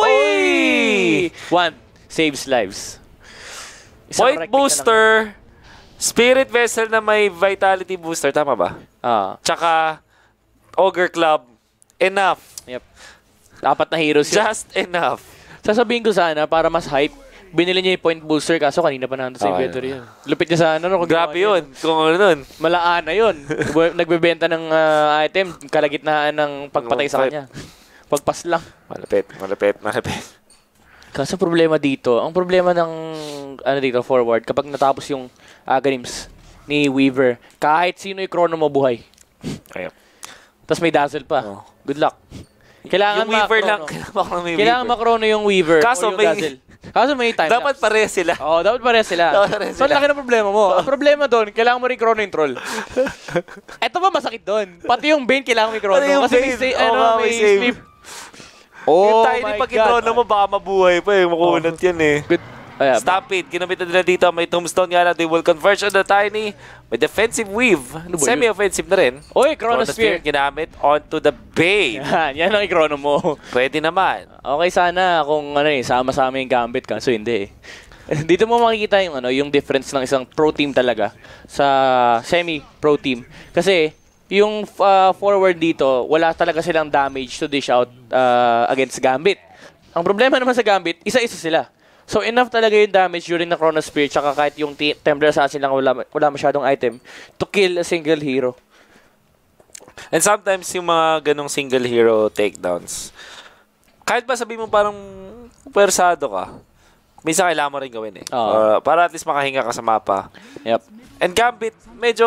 uy! One, saves lives. Isang Point right click na lang. booster, Spirit Vessel na may Vitality booster, tama ba? Ah, Tsaka, Ogre Club, enough. yep. Apat na heroes yun. Just enough. Sasabihin ko sana, para mas hype, binili niya yung point booster kaso kanina pa nandun sa Okay. inventory yun. Lupit niya sana. No, kung Grabe ginawa yun. Kung ano nun. niya. Malaan na yun. Bu- Nagbebenta ng ah, item, kalagitnaan ng pagpatay sa kanya. Pagpas lang. Malapit, malapit, malapit. Kaso problema dito, ang problema ng ano dito, forward, kapag natapos yung Aganims ni Weaver, kahit sino yung chrono mo buhay. Ayun. Tapos may dazzle pa. Oh. Good luck. Kailangan Yung Weaver lang. ma-chrono. Kailangan lang may Kailangan Weaver. makrono yung Weaver Kaso o yung may- dazzle. Kaso may time Dapat lapse. pares sila. Oo, dapat pares sila. Dapat pares So, ang sila. laki ng problema mo. Ang problema doon, kailangan mo rin chrono yung troll. Ito ba masakit doon? Pati yung Bane kailangan may chrono. Pati yung Kasi may, Bane. say, Oo ano, nga, may may save. sleep. Oh yung Oh tiny my pag God. itrono mo, baka mabuhay pa eh. Makunat yan eh. Good. Ayan. Stampede, ginamit na nila dito. May tombstone nga na. They will converge on the Tiny. May defensive weave. Ano ba yun? Semi-offensive na rin. Oy, Chronosphere. Ginamit onto the Bane. Yan, yan ang i-chrono mo. Pwede naman. Okay sana kung ano eh, sama-sama yung Gambit, kaso hindi eh. Dito mo makikita yung ano, yung difference ng isang pro team talaga sa semi-pro team. Kasi yung uh, forward dito, wala talaga silang damage to dish out uh, against Gambit. Ang problema naman sa Gambit, isa-isa sila. So enough talaga yung damage during the Chronosphere, tsaka kahit yung Templar Assassin lang wala, wala masyadong item to kill a single hero. And sometimes yung mga ganong single hero takedowns, kahit ba sabihin mo parang pwersado ka, minsan kailangan mo rin gawin eh. Oo. Uh, para at least makahinga ka sa mapa. Yep. And Gambit, medyo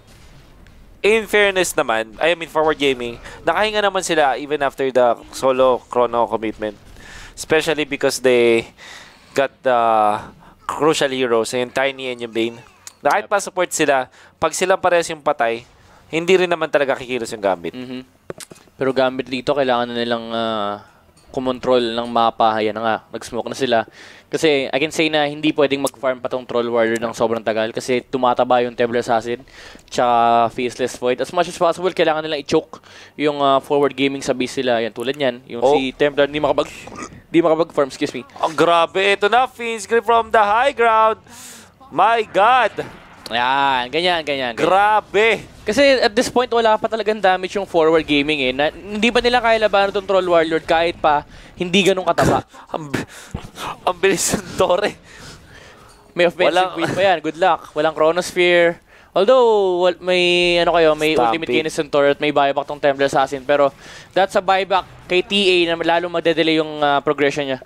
in fairness naman, I mean forward gaming, nakahinga naman sila even after the solo chrono commitment. Especially because they got the crucial heroes, yung Tiny and yung Bane. Na kahit pa support sila, pag silang parehas yung patay, hindi rin naman talaga kikilos yung Gambit. Mm-hmm. Pero Gambit dito, kailangan na nilang uh, kumontrol ng mapa. Ayan na nga, nag-smoke na sila. Kasi I can say na hindi pwedeng mag-farm pa tong Troll Warrior ng sobrang tagal kasi tumataba yung Templar Assassin tsaka Faceless Void. As much as possible, kailangan nilang i-choke yung uh, forward gaming sa base sila. Yan, tulad yan. Yung oh. si Templar, hindi makapag... Di makapag-farm, excuse me. Oh, grabe. Ito na, Fiends from the high ground. My God. Yan, ganyan, ganyan. ganyan. Grabe. Kasi at this point, wala pa talagang damage yung forward gaming eh. Na, hindi pa nila kaya labanan itong Troll Warlord kahit pa hindi ganun kataba. ang, ang bilis ng Tore. May offensive Walang... win pa yan. Good luck. Walang Chronosphere. Although, wal, may ano kayo, may Stampede. Ultimate Keenest Centaur at may buyback tong Templar Assassin. Pero that's a buyback kay T A na lalo magde-delay yung uh, progression niya.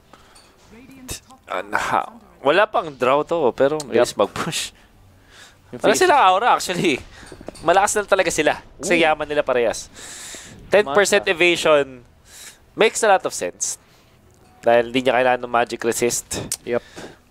Uh, nah, wala pang draw to, pero Yep. yes, mag-push. Wala silang aura, actually. Malakas na talaga sila. Kasi Ooh. yaman nila parehas. ten percent evasion makes a lot of sense. Dahil hindi niya kailangan ng magic resist. Yep.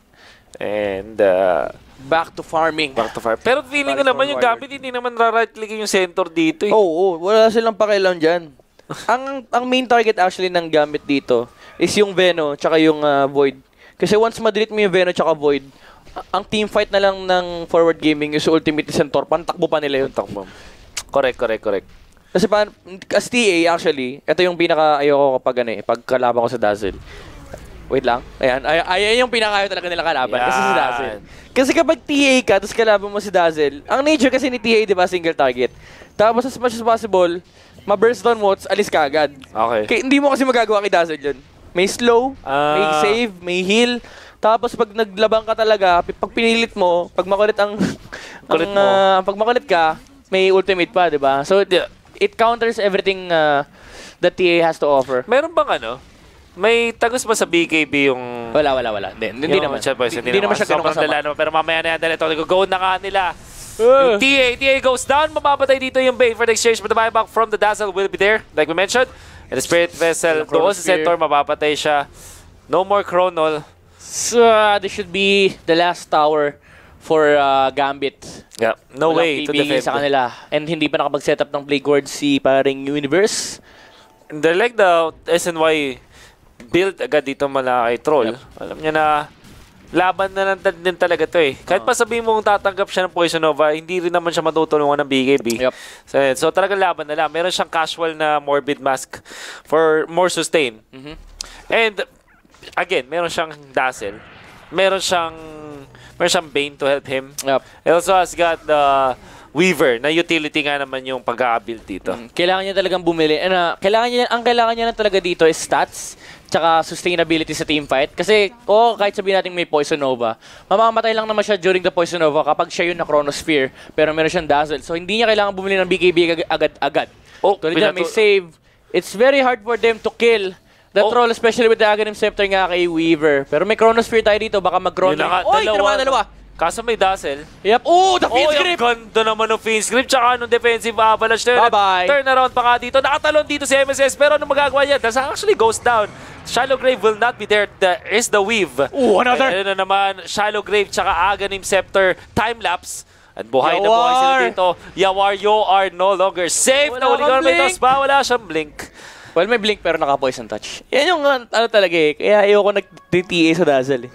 And, uh, Back to farming. back to fire. Pero feeling ko Balik naman from yung warrior. Gambit, hindi naman ra-right-clicking yung center dito eh. Oo, oh, oh, wala silang pakialam dyan. ang ang main target actually ng Gambit dito is yung Veno tsaka yung uh, Void. Kasi once ma-delete mo yung Veno tsaka Void, ang team fight na lang ng forward gaming is Ultimate Centaur, pantakbo pa nila yun. Takbo. Correct, correct, correct. Kasi pa, as T A actually, ito yung pinaka ayoko kapag ano eh, pag kalaban ko sa Dazzle. Wait lang. Ayan, ay, ayan yung pinakayo talaga nila kalaban. Yan. Kasi si Dazzle. Kasi kapag T A ka, tapos kalaban mo si Dazzle, ang nature kasi ni T A, di ba, single target. Tapos as much as possible, ma-burst down motes, alis ka agad. Okay. Kaya hindi mo kasi magagawa kay Dazzle yun. May slow, Ah. may save, may heal. Tapos pag naglabang ka talaga, pi- pag pinilit mo, pag makulit ang... Kulit ang, mo. ah, pag makulit ka, may ultimate pa, di ba? So, it, Yeah. it counters everything uh, that T A has to offer. Meron bang ano? May tagos ba sa B K B yung... Wala, wala, wala. Hindi, hindi yung naman. siya, boys, Hindi, hindi naman siya ganun Sobrang kasama. lala naman. Pero mamaya na yan dahil ito. Nag-go na ka nila. Uh. Yung T A, T A goes down. Mababantay dito yung Bane for the exchange. But the buyback from the Dazzle will be there. Like we mentioned. And the Spirit Vessel. Yung Doon sa Chronosphere. Centaur. Mababantay siya. No more Chronol. So, uh, this should be the last tower for uh, Gambit. Yeah. No Walang way to pipigil defend. sa kanila. And hindi pa nakapag-set up ng Plague Ward si paring Universe. And they're like the S N Y build agad dito mala kay Troll. Yep. Alam niya na laban na lang din talaga to eh. Kahit pa sabihin mong tatanggap siya ng Poison Nova, hindi rin naman siya matutulungan ng B K B. Yep. So, so talagang laban na lang. Meron siyang casual na Morbid Mask for more sustain. Mhm. And again, meron siyang Dazzle. Meron siyang meron siyang Bane to help him. Yep. He also has got the Weaver na utility nga naman yung pag-a-build dito. Mm, Kailangan niya talagang bumili. Ano, kailangan niya, ang kailangan niya lang talaga dito is stats tsaka sustainability sa team fight. Kasi, oh, kahit sabihin natin may Poison Nova, mamamatay lang naman siya during the Poison Nova kapag siya yun na Chronosphere, pero meron siyang Dazzle. So, hindi niya kailangan bumili ng B K B ag- agad-agad. Oh, Tulad niya, may pinatu- save. It's very hard for them to kill the Oh. troll, especially with the Aghanim Scepter nga kay Weaver. Pero may Chronosphere tayo dito, baka mag-Chrono. Yun na nga, Oy, dalawa, dalawa. Kaso may Dazzle. Yep. Oh, the Oh, Fiend's yung Grip! ganda naman ng Fiend's Grip. Tsaka anong defensive avalanche na yun. Bye-bye. Turn around pa nga dito. Nakatalon dito si M S S. Pero ano magagawa niya? That's actually goes down. Shallow Grave will not be there. There is the weave. Ooh, another. Ay, ano na naman, Shallow Grave tsaka Aghanim Scepter time-lapse. At buhay na Yawar! buhay sila dito. Yawar, you are no longer safe. Wala Nahuli ko kang na may blink. toss ba? Wala siyang blink. Well, may blink pero naka-poison touch. Yan yung uh, ano talaga eh. Kaya ayoko nag-T A sa Dazzle eh.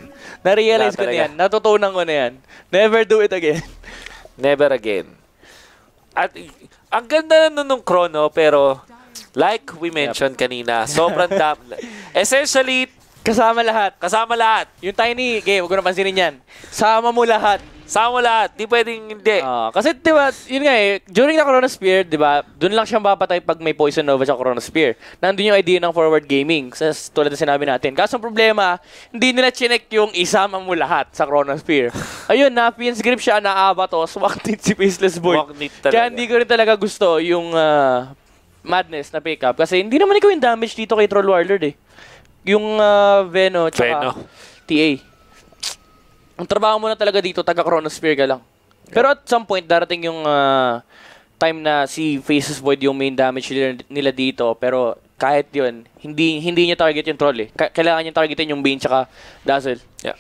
Na-realize ko Wala na talaga. yan. Natutunan ko na yan. Never do it again. Never again. At y- ang ganda na nun nung chrono, pero like we mentioned kanina, sobrang dam... Essentially, Kasama lahat. kasama lahat. Yung tiny, okay, huwag ko na pansinin yan. Sama mo lahat. Sama lahat. Di pwedeng hindi. Ah, kasi 'di ba, yun nga eh, during the Chronosphere, 'di ba, doon lang siyang papatay pag may Poison Nova sa Chronosphere. Nandun yung idea ng forward gaming, sa tulad ng sinabi natin. Kaso ang problema, hindi nila chinek yung isama mo lahat sa Chronosphere. Ayun, na Fiend's Grip siya, naabatos, waktit si Faceless Void. Waknit talaga. Kaya hindi ko rin talaga gusto yung ah, Madness na pick up kasi hindi naman ikaw yung damage dito kay Troll Warlord eh. Yung ah, Veno tsaka Veno. T A. Ang trabaho mo na talaga dito, taga Chronosphere ka lang. Pero at some point, darating yung ah, time na si Faceless Void yung main damage nila, nila dito. Pero kahit yun, hindi hindi niya target yung troll eh. Ka- kailangan niya targetin yung Bane tsaka Dazzle. Yeah.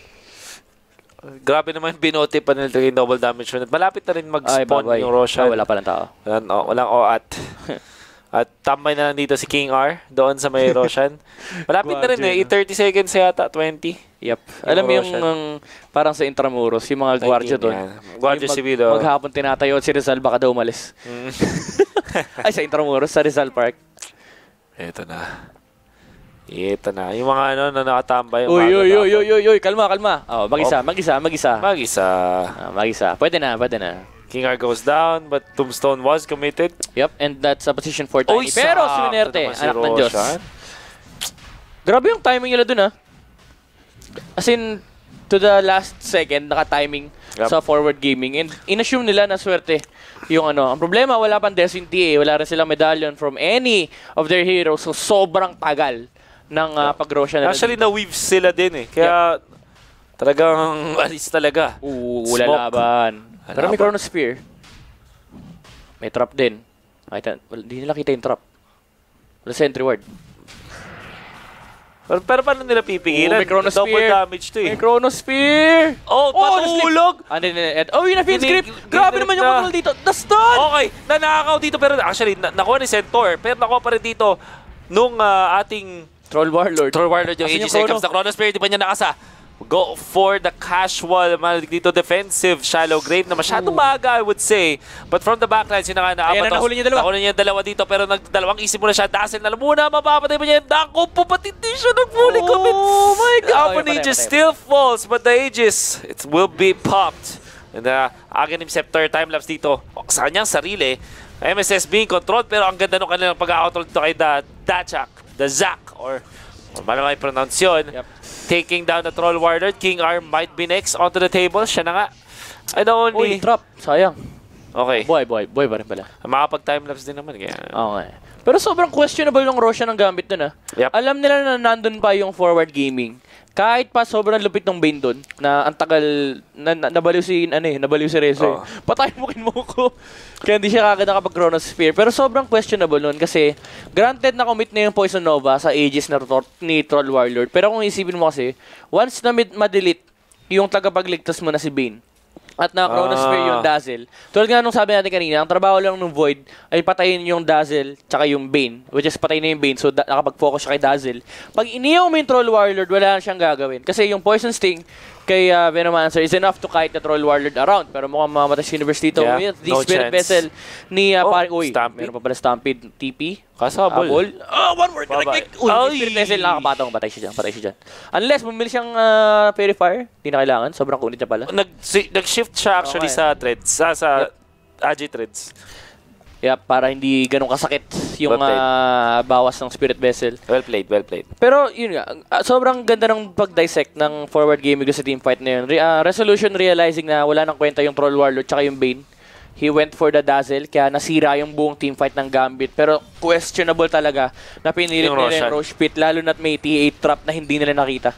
Grabe naman binote pa nila yung double damage unit. Malapit na rin Ay, mag-spawn babay. yung Roshan. Ah, wala palang tao. Walang, oh, walang O A T. At tambay na lang dito si King R doon sa may Roshan. Malapit na rin eh. thirty seconds yata, twenty. Yep. Yung Alam mo yung Roshan. um, parang sa Intramuros, yung mga gwardiya doon. Yan. Gwardiya Yung mag- civil, oh. Maghapon tinatayo at si Rizal baka daw umalis. Mm. Ay, sa Intramuros, sa Rizal Park. Ito na. Ito na. Yung mga ano na nakatambay. Uy, umaga uy, dapat. uy, uy, uy, uy, kalma, kalma. Oh, mag-isa, mag-isa, mag-isa. Mag-isa. Ah, mag-isa. Pwede na, pwede na. King R goes down, but Tombstone was committed. Yep, and that's a position for Tiny. Uy, Pero si sakto Minerte, naman si anak ng Diyos. Roshan. Grabe yung timing nila dun, ah. As in, to the last second, naka-timing Yep. sa forward gaming. And inassume nila na swerte yung ano. Ang problema, wala pang Destiny T A. Wala rin silang medallion from any of their heroes. So, sobrang tagal ng uh, pag-Roshan nila. Actually, dito. na-weave sila din eh. Kaya, talagang alis talaga. Oo, wala Smoke. laban. Pero may Laban. Chronosphere. May trap din. Makita, wala, di nila kita yung trap. Wala sentry ward. Pero, pero paano nila pipigilan? Oo, may Chronosphere. Double damage to eh. May Chronosphere! Oh, patulog! Ah, hindi, hindi, hindi. Oh, yun na, Fiend Ginig- Script! Grabe ginig naman yung na. control dito. The stun! Okay, nanakaw dito pero actually, na nakuha ni Centaur. Pero nakuha pa rin dito nung ah, ating Troll Warlord. Troll Warlord yung Asan eighty yung Chrono? seconds na Chronosphere. Di ba niya nakasa? Go for the casual, malig dito defensive shallow grave na masyadong maaga I would say. But from the backline, sina nga Ayan na, naapatos. nahuli niya dalawa. Nahuli niya dalawa dito pero nagdalawang isip muna siya. Dazzle na lang muna, mapapatay pa niya. Dako po, pati di siya nag-fully Oh commit. my God. Alpha Okay, Ninja patay, patay. still falls but the Aegis, it will be popped. And uh, Aghanim Scepter time-lapse dito. Sa kanyang sarili. M S S being controlled pero ang ganda nung kanilang pag-control dito kay da Dachak, the Zack, or or paano may pronounce yun. Yep. Taking down the Troll Warlord. King R might be next onto the table. Siya na nga. I don't Uy, only... trap. Sayang. Okay. Boy, boy. Boy pa rin pala. Makapag-timelapse din naman. Kaya... Okay. Pero sobrang questionable yung Roshan ng gambit dun, ah. Yep. Alam nila na nandun pa yung forward gaming. Kahit pa sobrang lupit ng Bane dun, na ang tagal, na, na, nabaliw si, ano eh, nabaliw si Rezo. Oo. Eh. Patay mo mo ko. Kaya hindi siya kagad nakapag-Chronosphere. Pero sobrang questionable nun kasi, granted na commit na yung Poison Nova sa Aegis na tor- ni Troll Warlord. Pero kung isipin mo kasi, once na mid- ma-delete yung tagapagligtas mo na si Bane, at na-Chronosphere Ah. yung Dazzle. Tulad nga nung sabi natin kanina, ang trabaho lang ng Void ay patayin yung Dazzle tsaka yung Bane. Which is patayin na yung Bane, so da- nakapag-focus siya kay Dazzle. Pag iniyaw mo yung Troll Warlord, wala na siyang gagawin. Kasi yung Poison Sting kay uh, Venomancer is enough to kite the Troll Warlord around. Pero mukhang mamamatay si Universe dito. Yeah, With the no Spirit chance. Vessel ni uh, Oh, pare- Uy, Stampede. meron pa pala Stampede. T P. Kasabol. Abol. Ah, one word. Bye-bye. Correct. Uy, Ay! Spirit Vessel nakakapatong. Patay siya dyan. Patay siya dyan. Unless bumili siyang uh, Purifier. Hindi na kailangan. Sobrang kunit niya pala. Nag, si, nag-shift siya actually Okay. sa threads. Sa, sa Agi threads. Yeah, para hindi ganun kasakit yung Well played. ah, bawas ng Spirit Vessel. Well played, well played. Pero yun nga, ah, sobrang ganda ng pag-dissect ng forward gaming sa team fight na yun. Re- ah, resolution realizing na wala nang kwenta yung Troll Warlord tsaka yung Bane. He went for the Dazzle, kaya nasira yung buong team fight ng Gambit. Pero questionable talaga na pinilit Yung nila yung Roshan. Roche Pit, lalo na't may T eight trap na hindi nila nakita.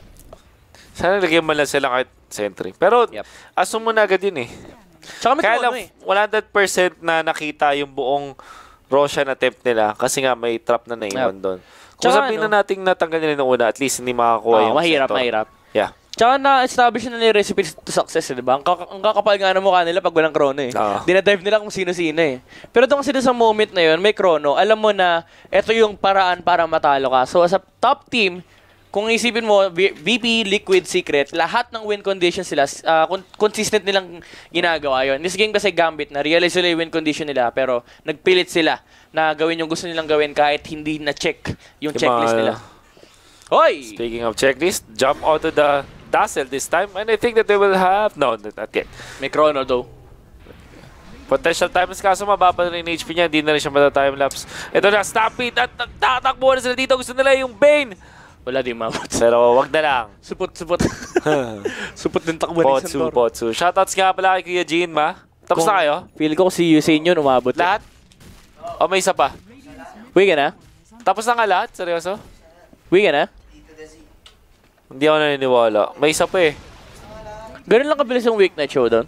Sana lagyan man lang sila kahit sentry. Pero, Yep. assume mo na agad yun eh. Tsaka may Kaya kung lang, ano eh. one hundred percent na nakita yung buong Roshan attempt nila kasi nga may trap na naiwan Yep. doon. Kung Tsaka sabihin ano- na natin natanggal nila nung una, at least hindi makakuha Oh, yung mahirap, center. mahirap. Yeah. Tsaka na-establish na nila yung recipe to success, eh, di ba? Ang, kaka- ang kakapal nga ng mukha nila pag walang chrono eh. Oo. Dinadive nila kung sino-sino eh. Pero doon kasi doon sa moment na yun, may chrono, alam mo na ito yung paraan para matalo ka. So as a top team, kung isipin mo, V- VP, Liquid, Secret, lahat ng win condition sila, uh, con- consistent nilang ginagawa yon. This game kasi Gambit, na realize nila yung win condition nila, pero nagpilit sila na gawin yung gusto nilang gawin kahit hindi na-check yung checklist nila. Hoy! Speaking of checklist, jump onto the Dazzle this time, and I think that they will have... No, not yet. May chrono though. Potential time lapse kaso mababa na rin yung H P niya, hindi na rin siya mata-time lapse. Ito na, Stampede at nagtatakbo na sila dito. Gusto nila yung Bane. Wala din mabot. Pero wag na lang. Supot, supot. Supot din takbo ni Potsu, Santoro. Potsu. Shoutouts nga pala kay Kuya Jean, ma. Tapos na kayo? Feel ko si Usain yun, umabot. Lahat? O may isa pa? Uwi ka na? Tapos na nga lahat? Seryoso? Uwi ka na? Hindi ako naniniwala. May isa pa eh. Ganun lang kabilis yung weeknight showdown.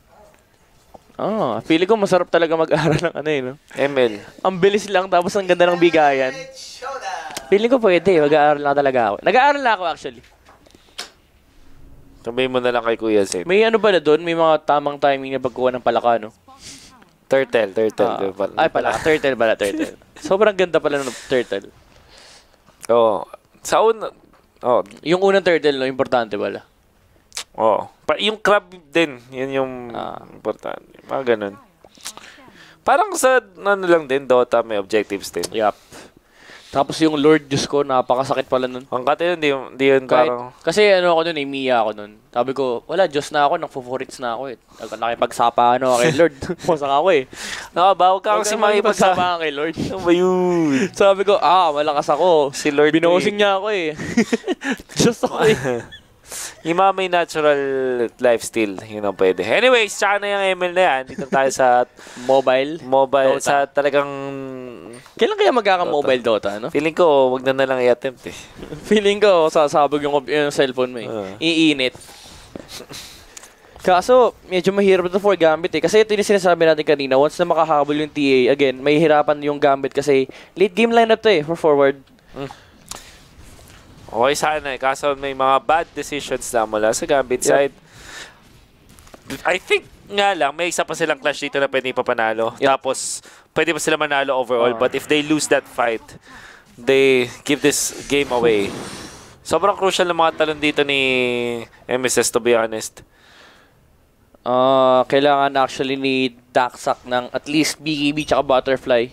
Ah, feeling ko masarap talaga mag-aral ng ano eh, no? M L. Ang bilis lang, tapos ang ganda ng bigayan. Feeling ko pwede, mag-aaral lang talaga ako. Nag-aaral na ako actually. Sabihin mo na lang kay Kuya Zen. May ano pala doon, may mga tamang timing na pagkuha ng palaka, no? Turtle, turtle. Ah, Yun pala. ay, palaka, turtle pala, turtle. Sobrang ganda pala ng turtle. Oo. Sa una... Oh, Yung unang turtle, no, importante pala. oh. Pa, yung crab din, yun yung Ah. importante. Mga ganun. Parang sa ano lang din, Dota may objectives din. Yup. Tapos yung Lord, Diyos ko, napakasakit pala nun. Ang kate yun, di, di yun Kahit, parang... kasi ano ako nun, eh, Mia ako nun. Sabi ko, wala, Diyos na ako, nag-favorites na ako eh. Nag- Nakipagsapa ano kay Lord. Pusak ako eh. Nakabawag ka Huwag kasi ka makipagsapa makipagsa... kay Lord. Ano ba yun? Sabi ko, ah, malakas ako. Si Lord Binosing niya ako eh. Diyos ako eh. Yung mga may natural lifestyle, yun ang pwede. Anyways, tsaka na yung M L na yan. Dito tayo sa Mobile. mobile, Dota. sa talagang... Kailan kaya magkaka-mobile Dota, no? Feeling ko, wag na na lang i-attempt eh. Feeling ko, sasabog yung, yung cellphone mo eh. Ah. Iinit. Kaso, medyo mahirap ito for Gambit eh. Kasi ito yung sinasabi natin kanina, once na makahabol yung T A, again, may hirapan yung Gambit kasi late game lineup to eh, for forward. Okay sana eh. Kaso may mga bad decisions na mula sa Gambit Yep. side. I think nga lang, may isa pa silang clash dito na pwede ipapanalo. Yep. Tapos, pwede pa sila manalo overall. Ah. But if they lose that fight, they give this game away. Sobrang crucial ng mga talon dito ni M S S, to be honest. Ah, kailangan actually ni Daxak ng at least B K B tsaka Butterfly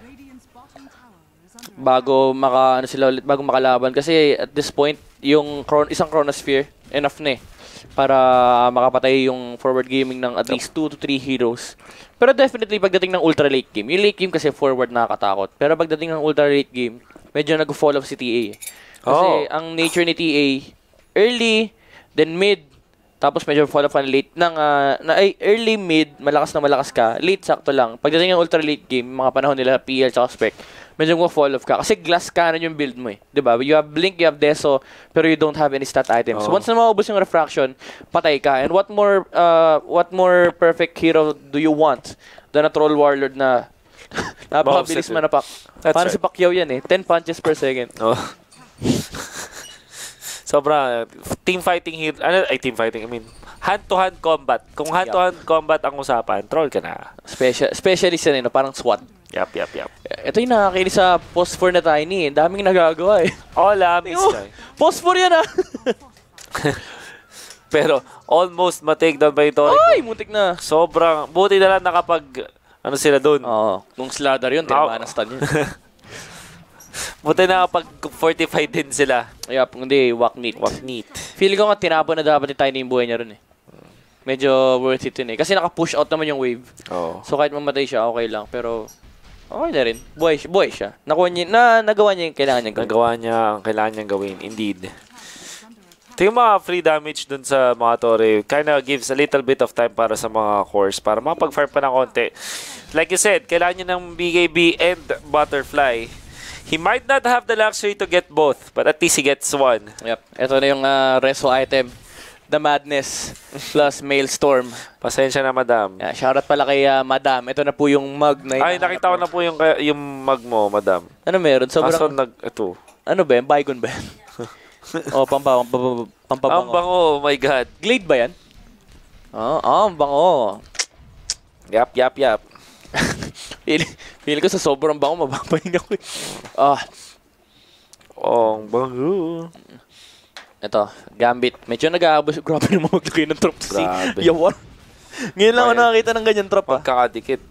bago maka ano sila ulit bago makalaban kasi at this point yung chron isang Chronosphere enough na eh para makapatay yung forward gaming ng at least two to three heroes. Pero definitely pagdating ng ultra late game, yung late game kasi forward nakakatakot. Pero pagdating ng ultra late game, medyo nag-fall off si T A. Kasi Oh. ang nature ni T A early, then mid, tapos medyo fall off ka na late ng ah, na ay early mid, malakas na malakas ka, late sakto lang. Pagdating ng ultra late game, mga panahon nila P L tsaka Spec, medyo mag-fall off ka kasi glass cannon yung build mo eh. 'Di ba? You have Blink, you have Deso, pero you don't have any stat items. Oh. Once na maubos yung refraction, patay ka. And what more uh, what more perfect hero do you want than a troll warlord na napakabilis Wow, manapak. That's Parang right. si Pacquiao yan eh. ten punches per second. Oh. Sobra, team fighting here, ano, ay team fighting, I mean, hand-to-hand combat. Kung hand-to-hand combat ang usapan, troll ka na. Special, specialist yan eh, no? Parang SWAT. Yap, yap, yap. Ito yung nakakakinis sa post four na Tiny eh. Daming nagagawa eh. Hola, Miss Oh, Guy. post four yan ah! Pero, almost ma-take down by Tori. Ay, muntik na. Sobrang, buti na lang nakapag, ano sila dun. Oo. Kung Sladar yun, Ako- tinamaan ang stun yun. Buti na nakapag forty-five din sila. Yup, hindi, whack neat. Wag neat. Feel ko nga tinapon na dapat ni Tiny yung buhay niya rin eh. Medyo worth it yun eh. Kasi naka-push out naman yung wave. Oo. So kahit mamatay siya, okay lang. Pero, okay na rin. Buhay, siya- buhay siya. Nakuha niya, na, nagawa niya yung kailangan niya gawin. Nagawa niya ang kailangan niyang gawin. Indeed. Ito yung mga free damage dun sa mga Tori. Kinda gives a little bit of time para sa mga cores. Para makapag-farm pa ng konti. Like you said, kailangan niya ng B K B and Butterfly. He might not have the luxury to get both, but at least he gets one. Yep. Ito na yung uh, reso item. The Madness plus Maelstrom. Pasensya na, madam. Yeah, shoutout pala kay uh, Madam. Ito na po yung mug na Ay, hinahanap nakita ko mo. na po yung, yung mug mo, madam. Ano meron? Kaso Sobrang, nag, ito. ano ba yan? Bygone ba yan? oh, pampabango. Pampabango. Ang pampabango. bango, oh my God. Glade ba yan? Oo, oh, oh, ang bango. Yap, yap, yap. Feel, feel ko sa sobrang bango, mababayin ako eh. Ah, Ong bango. Ito, Gambit. Medyo nag-aabos. Grabe naman maglagay ng trop si Grabe. Yawar. Ngayon lang ako Ayan. nakakita ng ganyan trop ah. Pagkakadikit.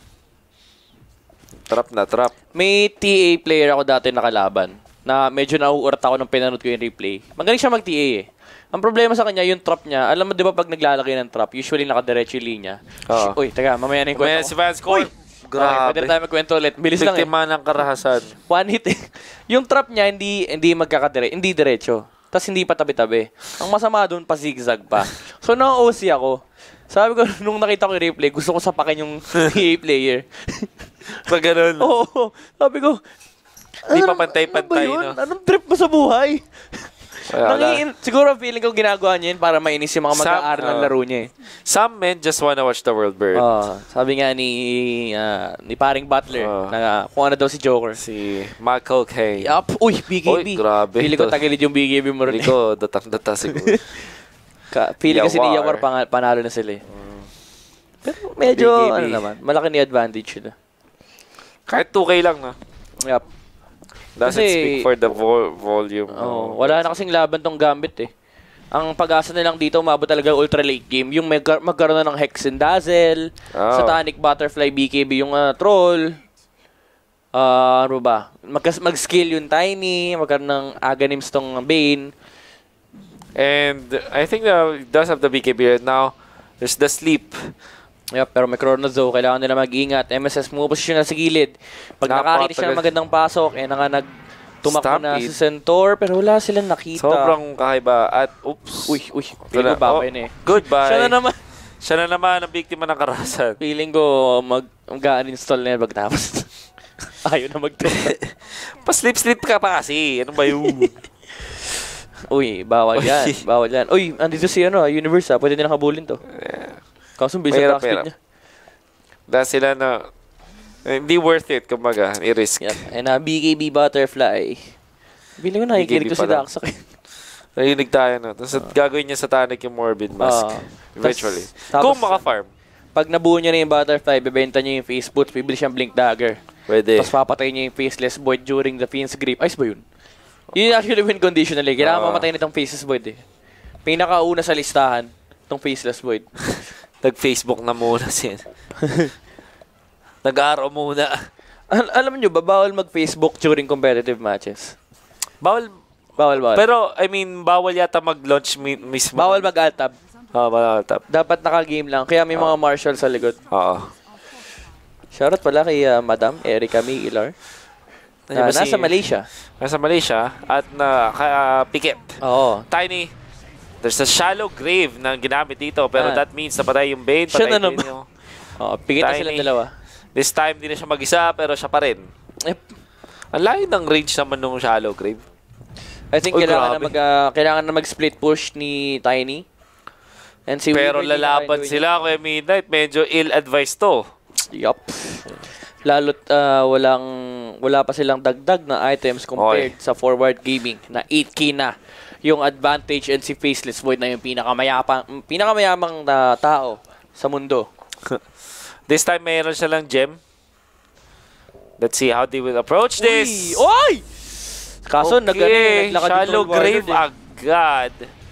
Trap na trap. May T A player ako dati nakalaban na medyo nauurat ako nung pinanood ko yung replay. Magaling siya mag-T A eh. Ang problema sa kanya, yung trap niya, alam mo di ba pag naglalagay ng trap, usually nakadiretso yung linya. Oo. Uy, taga, mamaya na yung May kwento si ko. Vance Cole. Okay, Grabe. pwede na tayo magkwento ulit. Bilis lang eh. Biktima ng karahasan. One hit eh. Yung trap niya, hindi hindi magkakadire, hindi diretso. Tapos hindi pa tabi-tabi. Ang masama doon, pa zigzag pa. So, na-O C ako. Sabi ko, nung nakita ko yung replay, gusto ko sapakin yung T A player. Pag ganun. Oo. Sabi ko, Di ano- pa pantay-pantay, ano ba yun? no? Anong trip mo sa buhay? Wala. Nangiin, siguro feeling ko ginagawa niya yun para mainis yung mga Sam- mag-aaral ng oh. laro niya eh. Some men just wanna watch the world burn. Oh, sabi nga ni ah, ni paring Butler Oh. na kung ano daw si Joker. Si Michael Caine. Yup. Uy, B K B. Uy, grabe. Feeling ko tagilid yung B K B mo rin. Hindi ko datang-data siguro. Ka, feeling kasi ni Yawar. Yawar pang, panalo na sila eh. Pero medyo, B K B. ano naman, malaki ni advantage sila. Kahit two K lang, no? Yup. Doesn't Kasi- speak for the vo- volume. Oh, wala na kasing laban tong Gambit eh. Ang pag-asa nilang dito, umabot talaga ultra late game. Yung magka- magkaroon na ng Hex and Dazzle, Oh. Satanic Butterfly, B K B yung ah, Troll. Ah, ano ba? Mag- mag-skill yung Tiny, magkaroon ng Aghanims tong Bane. And I think the does have the B K B right now. There's the sleep. Yep, pero may Chrono Zoo, kailangan nila mag-ingat. M S S mo posisyon na sa gilid. Pag nakakita siya ng Napakatagal. magandang pasok, eh na nga nag tumakbo na Stampede. si Centaur, pero wala silang nakita. Sobrang kakaiba. At oops. Uy, uy, feeling ko Wala. ba yun eh. Goodbye. Siya na naman. Siya na naman ang biktima ng karahasan. Feeling ko mag mag-uninstall na yan pagtapos. Ayaw na mag-download. Pa-sleep-sleep ka pa kasi. Ano ba yun? Uy, bawal yan. Uy. Bawal yan. Uy, andito si ano, Universe ah. Pwede nilang habulin to. Kaso bilis Mahirap, ang speed mahirap. niya. Dahil sila na eh, hindi worth it kumbaga. I-risk. Yep. And uh, B K B Butterfly. Feeling ko nakikinig B K B to si pala. Daxak. Narinig tayo no. Tapos gagawin niya sa Tanic yung Morbid Mask. Ah. Eventually. Tas- Kung tapos- maka-farm. Pag nabuo niya na yung Butterfly, bebenta niya yung Face Boots, bibili siyang Blink Dagger. Pwede. Tapos papatay niya yung Faceless Void during the Fiend's Grip. Ayos ba yun? Yun yung actually win conditionally. Kailangan Ah. mamatay nitong Faceless Void eh. Pinakauna sa listahan, itong Faceless Void. Nag-Facebook na muna siya. Nag-araw muna. Al- alam niyo ba, bawal mag-Facebook during competitive matches? Bawal. Bawal, bawal. Pero, I mean, bawal yata mag-launch mi- mismo. bawal mag-alt-tab. Oo, bawal tap. Dapat naka-game lang. Kaya may mga marshal sa likod. Oo. Shoutout pala kay uh, Madam Erica May Ilar. Na, Ano ba si- nasa Malaysia. Nasa Malaysia. At na, uh, pikit. Oo. Tiny. There's a shallow grave na ginamit dito. Pero Ah. that means napatay yung Bane. Siya Patay na din naman. yung... Oo, pigit na Tiny. silang dalawa. This time, di na siya mag-isa, pero siya pa rin. Eh, Ang layo ng range naman ng shallow grave. I think Uy, kailangan na grabe. mag ah, kailangan na mag-split push ni Tiny. And si Pero Weaver, di lalaban na sila kaya Midnight. Medyo ill-advised to. Yup. Lalo't ah, walang wala pa silang dagdag na items compared sa forward gaming na eight K na yung advantage, and si Faceless Void na yung pinakamayapang pinakamayamang na tao sa mundo. This time, mayroon siya lang gem. Let's see how they will approach this. Uy! Oy! Kaso nag Okay, naglakad yung shallow Troll Warlord grave eh. agad.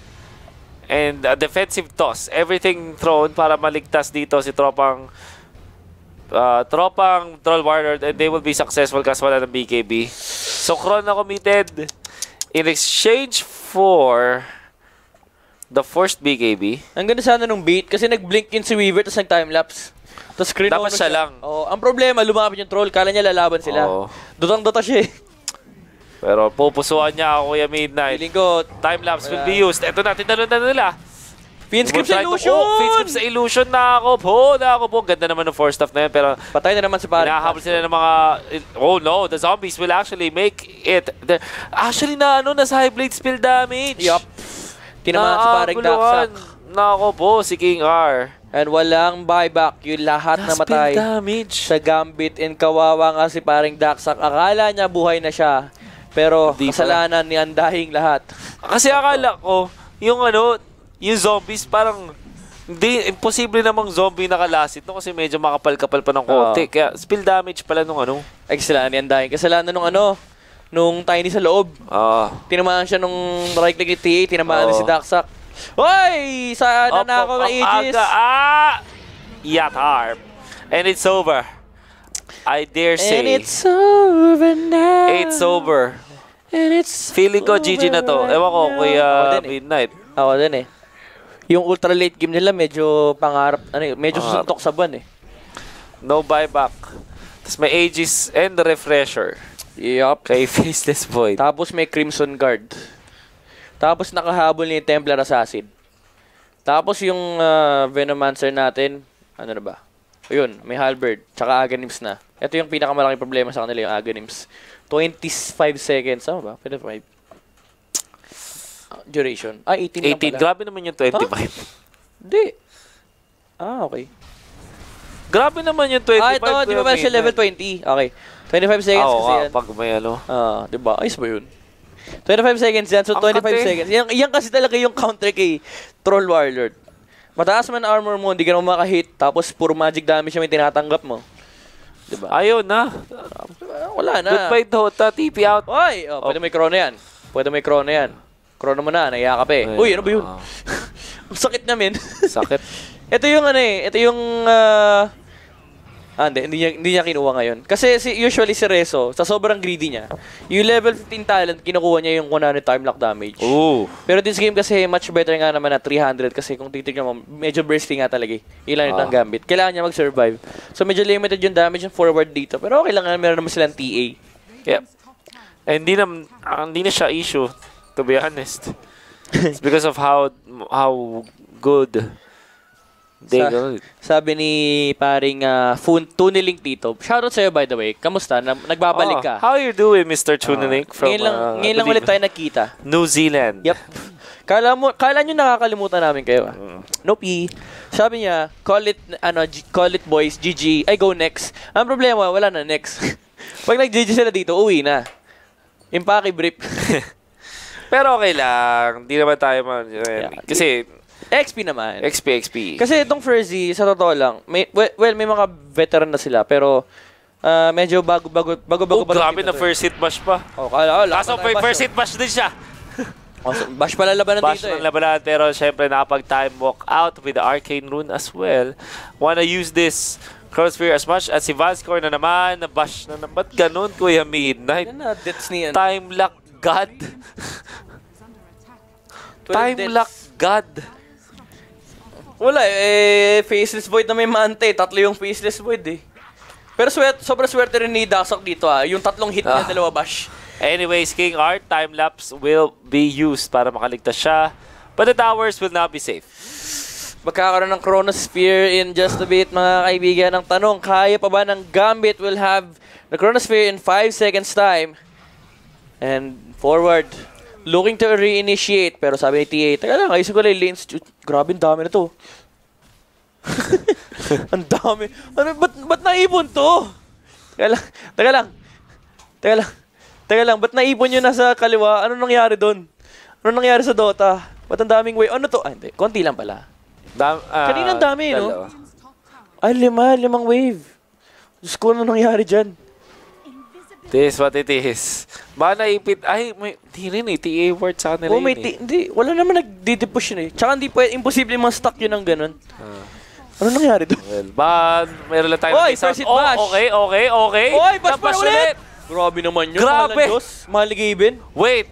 And a defensive toss. Everything thrown para maligtas dito si tropang uh, tropang Troll Warlord, and they will be successful kasi wala ng B K B. So, Kron na committed in exchange for the first B K B. Ang ganda sana nung bait kasi nag-blink in si Weaver tapos nag-timelapse. Tapos screen Dapat over siya lang. Oh, ang problema, lumapit yung troll. Kala niya lalaban sila. Oo. Dutang-duta siya eh. Pero pupusuan niya ako Kuya Midnight. Feeling ko, Time-lapse will Wala. be used. Ito na, tinalo na nila. Fiend Script sa Try to- illusion! Oh, Fiend Script sa illusion na ako po. Na ako po. Ganda naman ng fourth stuff na yun. Pero Patay na naman si Paring. hinahabol sila ng mga... Oh no, the zombies will actually make it... the- Actually na ano, nasa high blade spill damage. Yup. Tinamaan si Paring Nakakaguluhan. Daksak. Nako po, si King R. And walang buyback. Yung lahat na Spill matay damage. sa Gambit, and kawawa nga si Paring Daksak. Akala niya buhay na siya. Pero Di pala. kasalanan ni andahing lahat. Kasi akala ko, yung ano, yung zombies parang... Hindi, imposible namang zombie nakalasit no kasi medyo makapal-kapal pa ng konti. Oo. Kaya spill damage pala nung ano. Ay, kasalanan ni andahing. Kasalanan nung ano, nung Tiny sa loob. Oo. Tinamaan siya nung right click ni T A, tinamaan Oo. din si Daksak. Hoy! Sa Up, nanakaw up, ng up, Aegis. aga. Ah! Yacht harp. And it's over. I dare say. And it's over now. It's over. And it's Feeling ko G G na to. Ewan ko, now. Kuya Ako din eh. Midnight. Ako din eh. Yung ultra late game nila medyo pangarap, ano eh, medyo Pangarap. susuntok sa buwan eh. No buyback. Tapos may Aegis and the refresher. Yup. Kay Faceless Void. Tapos may Crimson Guard. Tapos nakahabol ni Templar Assassin. Tapos yung uh, Venomancer natin, ano na ba? Ayun, may Halberd, tsaka Aghanims na. Ito yung pinakamalaking problema sa kanila, yung Aghanims. twenty-five seconds, ano ba? twenty-five. Uh, duration. Ah, eighteen, eighteen. lang pala. Grabe naman yung twenty-five. Hindi. Ah, okay. Grabe naman yung twenty-five. Ah, ito, di ba ba siya level twenty? Okay. twenty-five seconds Oo kasi nga, yan. pag may ano. Ah, di ba? Ayos ba yun? twenty-five seconds yan, so Ang twenty-five kate. seconds. Yan, yan kasi talaga yung counter kay Troll Warlord. Mataas man armor mo, hindi ka naman makahit, tapos puro magic damage yung may tinatanggap mo. Diba? Ayaw na. Ah, wala na. Goodbye Dota, T P out. Oy! Oh, pwede may chrono yan. Pwede may chrono yan. Chrono mo na, naiya ka pa eh. Ay, Uy, ano ba yun? ah. Ang sakit namin. Sakit. Ito yung ano eh, ito yung... ah, ah, hindi, hindi niya, hindi niya kinuha ngayon. Kasi si, usually si Rezo, sa sobrang greedy niya, yung level fifteen talent, kinukuha niya yung one hundred time lock damage. Ooh. Pero this game kasi much better nga naman na three hundred kasi kung titignan mo, medyo bursty nga talaga eh. Ilan Ah. yung gambit. Kailangan niya mag-survive. So medyo limited yung damage yung forward dito. Pero okay lang nga, meron naman silang T A. Yep. And hindi na, ah, hindi na siya issue, to be honest. It's because of how how good they Sa- go. Sabi ni paring uh, Fun Tuniling Tito. Shoutout sa'yo by the way. Kamusta? Na, nagbabalik ka. Oh, how you doing, Mister Tunelink? Ah, from ngayon lang, uh, ngayon lang I ulit tayo believe, nagkita. New Zealand. Yep. Kala mo, kala nyo nakakalimutan namin kayo ah. Mm. Nope. Sabi niya, call it, ano, G- call it boys, G G. Ay, go next. Ang problema, wala na next. Pag nag-G G sila dito, uwi na. Impake brief. Pero okay lang. Hindi naman tayo man. Yeah. Kasi, X P naman. X P, X P. Kasi itong Furzy, sa totoo lang, may, well, well, may mga veteran na sila, pero ah, medyo bago, bago, bago, bago. Oh, grabe na first hit bash pa. Oh, kala, oh, Kaso laban tayo, first bash, hit bash din siya. oh. Oh, so, bash pala labanan Bash dito eh. ng labanan, pero syempre nakapag-time walk out with the Arcane Rune as well. Wanna use this Crossfire as much as si Valscore na naman, na bash na naman. Ba't ganun, Kuya Midnight? Yan na, deaths niyan. Time lock God. Time lock God. Wala eh, Faceless Void na may mante. Tatlo yung Faceless Void eh. Pero swerte, sobrang swerte rin ni Dasok dito ah. Yung tatlong hit niya, Ah. dalawa bash. Anyways, King Art, time-lapse will be used para makaligtas siya. But the towers will not be safe. Magkakaroon ng Chronosphere in just a bit, mga kaibigan. Ang tanong, kaya pa ba ng Gambit will have the Chronosphere in five seconds time? And forward. Looking to reinitiate. Pero sabi ni T A, teka lang, ayusin ko lang yung lanes. Grabe, ang dami na to. Ang dami. Ano, ba't, ba't naipon to? Teka lang, teka lang. Teka lang. Teka lang, ba't naipon yun nasa kaliwa? Ano nangyari doon? Ano nangyari sa Dota? Ba't ang daming way? Ano to? Ah, hindi. Konti lang pala. Dam, ah, Kanina ang dami, no? dalawa. Ay, lima. Limang wave. Diyos ko, ano nangyari dyan? This is what it is. Baka naipit. Ay, may, di rin eh. T A word sa kanila Oh, may yun eh. ti- hindi. Wala naman nagdi-push yun eh. Tsaka hindi pwede, imposible ma-stuck yun ng ganun. Ah. Ano nangyari doon? Well, ba, meron lang tayo. Oy, isa- first hit oh, bash. okay, okay, okay. Oy, bash pa Nabash ulit! Grabe naman yun. Grabe. Mahal ng Diyos. Mahal ni Gaben. Wait.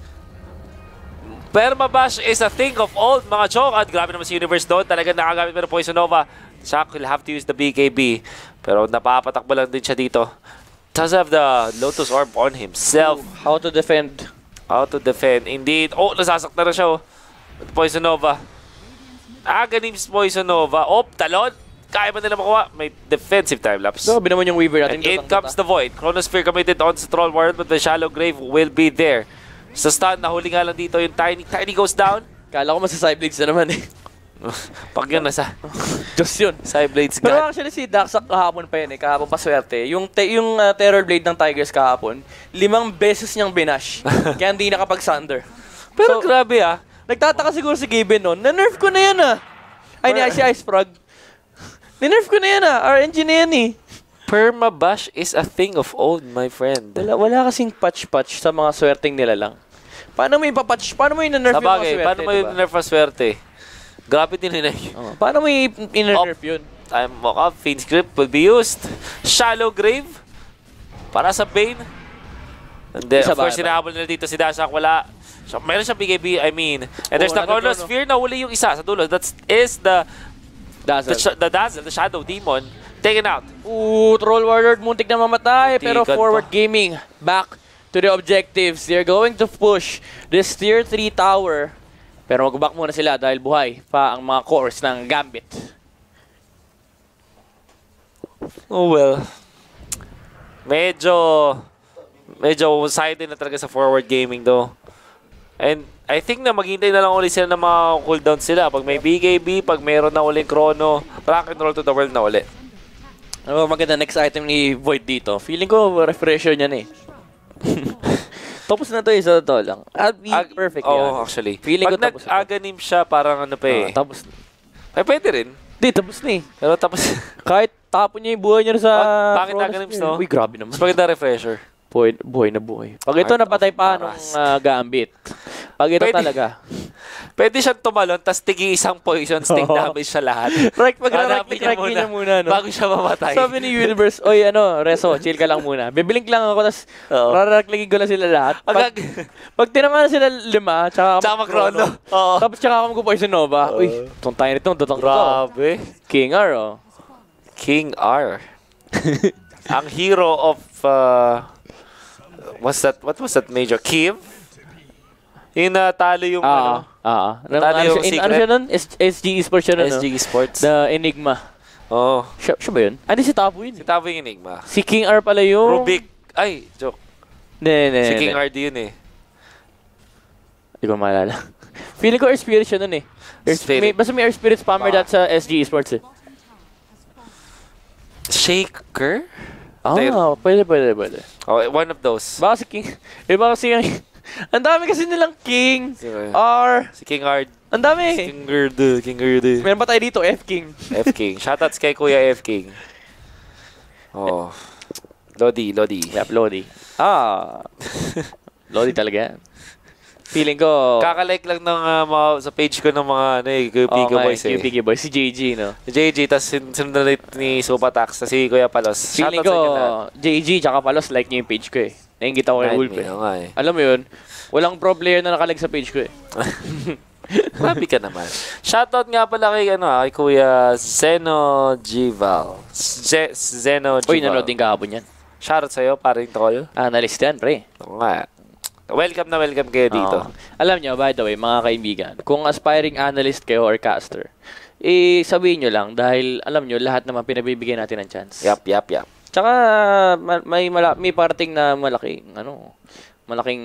Permabash is a thing of old, mga chok. At grabe naman si Universe doon. Talagang nakagamit mo ng Poison Nova. Shaq will have to use the B K B. Pero napapatakbo lang din siya dito. Does have the Lotus Orb on himself. How to defend. How to defend. Indeed. Oh, nasasaktan na siya. Oh. With Poison Nova. Aghanims Poison Nova. Oh, talon. Kaya ba nila makuha? May defensive time lapse. Grabe naman yung Weaver natin. And in comes the Void. Chronosphere committed on sa Troll World, but the Shallow Grave will be there. Sa stun, nahuli nga lang dito yung Tiny. Tiny goes down. Kala ko masaside-blades na naman eh. Pag yun nasa Diyos yun. Sideblades Pero God. actually si Daxak kahapon pa yun eh. Kahapon pa swerte. Yung, te- yung uh, Terror Blade ng Tigers kahapon, limang beses niyang binash. Kaya hindi nakapag-sunder. Pero So, grabe ah. Nagtataka siguro si Gaben noon. Na-nerf ko na yan ah. Ay, ni si Ice Frog. Ni-nerf ko na yan ah. R N G na yan eh. Permabash is a thing of old, my friend. Wala, wala kasing patch-patch sa mga swerteng nila lang. Paano mo yung papatch? Paano mo yung nerf Sa yung mga bagay, swerte? paano mo yung diba? nerf ang swerte? Grabe din nila yun. Oh, paano mo yung nerf yun? Time walk up, Fiend Script will be used. Shallow Grave. Para sa Bane. And then, Isa of course, ba? sinahabol nila dito si Dashak. Wala. So, meron siyang B K B, I mean. And there's Oo, the nag-chrono. Chronosphere na huli yung isa sa dulo. That is the, Dazzle. the, sh- the Dazzle, the Shadow Demon. Taken out. Ooh, Troll Warlord, muntik na mamatay. Pero Muntikan Forward pa. Gaming, back to the objectives. They're going to push this tier three tower. Pero mag-back muna sila dahil buhay pa ang mga cores ng Gambit. Oh well. Medyo medyo sided na talaga sa forward gaming do. And I think na maghintay na lang ulit sila na mga cooldown sila. Pag may B K B, pag mayroon na ulit chrono, rock and roll to the world na ulit. Ano ba maganda next item ni Void dito? Feeling ko refresher niya na eh. Tapos na to eh, sa totoo lang. I'll be Ag- perfect Oo, yan. actually. Feeling Pag ko tapos na to. nag-aganim siya, parang ano pa eh. Ah, tapos na. Ay, pwede rin. Di, tapos na eh. Pero tapos, Kahit tapon niya yung buhay niya sa... Pag- pangit Chronos Aghanim's, niya. no? Uy, grabe naman. mas maganda refresher. Buhay, buhay na buhay. Pag ito Heart napatay of pa Paras. nung ah, Gambit. Pag ito Pwede. talaga. Pwede siyang tumalon, tas tigi isang poison, sting Oo. damage siya lahat. Right, pag Hanapin right niya muna, no? Bago siya mamatay. Sabi ni Universe, oy ano, Reso, chill ka lang muna. Bibilink lang ako, tas Oo. raraklagin ko lang sila lahat. Pag, Agag, pag tinamaan sila lima, tsaka tsaka mag-chrono. Oo. Tapos tsaka ako mag-poison nova. Uy, itong tayo nito, tutong to. Grabe. King R, oh. King R. Ang hero of, uh, what's that, what was that major? Kiev? Yung natalo yung, Ah, ano, ah. Ano, Talo ano, yung siya, in- ano secret? siya nun? S- SG Esports siya nun, no? S G Sports. The Enigma. Oh. Siya, siya ba yun? Ano si Tapo yun? Si Tavo yung Enigma. Si King R pala yung... Rubik. Ay, joke. Ne, ne, Si ne, King ne. R D yun eh. Hindi ko maalala. Feeling ko Air Spirit siya nun eh. Air, Spirit. May, basta may Air Spirit spammer Baka. dat sa S G Esports eh. Shaker? Ah, Tayo. pwede, pwede, pwede. Oh, one of those. Baka si King... Eh, baka si... Ang dami kasi nilang King, Sino yun? R... Si King R. Ang dami eh. King Gerde. King Gerde. Meron pa tayo dito, F King. F King. Shoutouts kay Kuya F King. Oh. Lodi, Lodi. Yep, Lodi. Ah. Lodi talaga yan. Feeling ko... Kakalike lang ng uh, mga, sa page ko ng mga ano eh, Kuya Oo Pico nga, Boys eh. Q P K Boys. Si J G, no? Si J G, tas sin sinunod ulit ni Supatax, tas si Kuya Palos. Feeling Shoutouts ko, sa inyo lahat. J G tsaka Palos like niya yung page ko eh. Naingit ako kay Kahit Wolf may- eh. oo nga eh. Alam mo yun, walang pro player na nakalag sa page ko eh. Grabe ka naman. Shoutout nga pala kay, ano, ah, kay Kuya Zeno Gival. Ze Zeno Gival. Uy, nanood din kahapon yan. Shoutout sa'yo, paring tol. Analyst yan, pre. Oo nga. Welcome na welcome kayo dito. Oo. Alam nyo, by the way, mga kaibigan, kung aspiring analyst kayo or caster, eh, sabihin nyo lang dahil alam nyo, lahat naman pinabibigyan natin ng chance. Yap, yap, yap. Tsaka, ma- may, mala- may parating na malaking, ano, malaking,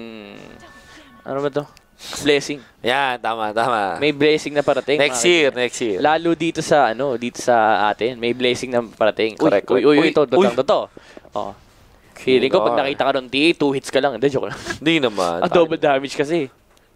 ano ba to? Blessing. Yan, tama, tama. May blessing na parating. Next mga year, kaibigan. next year. Lalo dito sa, ano, dito sa atin, may blessing na parating. Correct, Uy, uy, correct. uy, Uy, ito, uy. totoo, totoo. Oh. Feeling ko, pag King R. nakita ka doon, di, two hits ka lang. Hindi, joke lang. Hindi naman. Ang double damage kasi.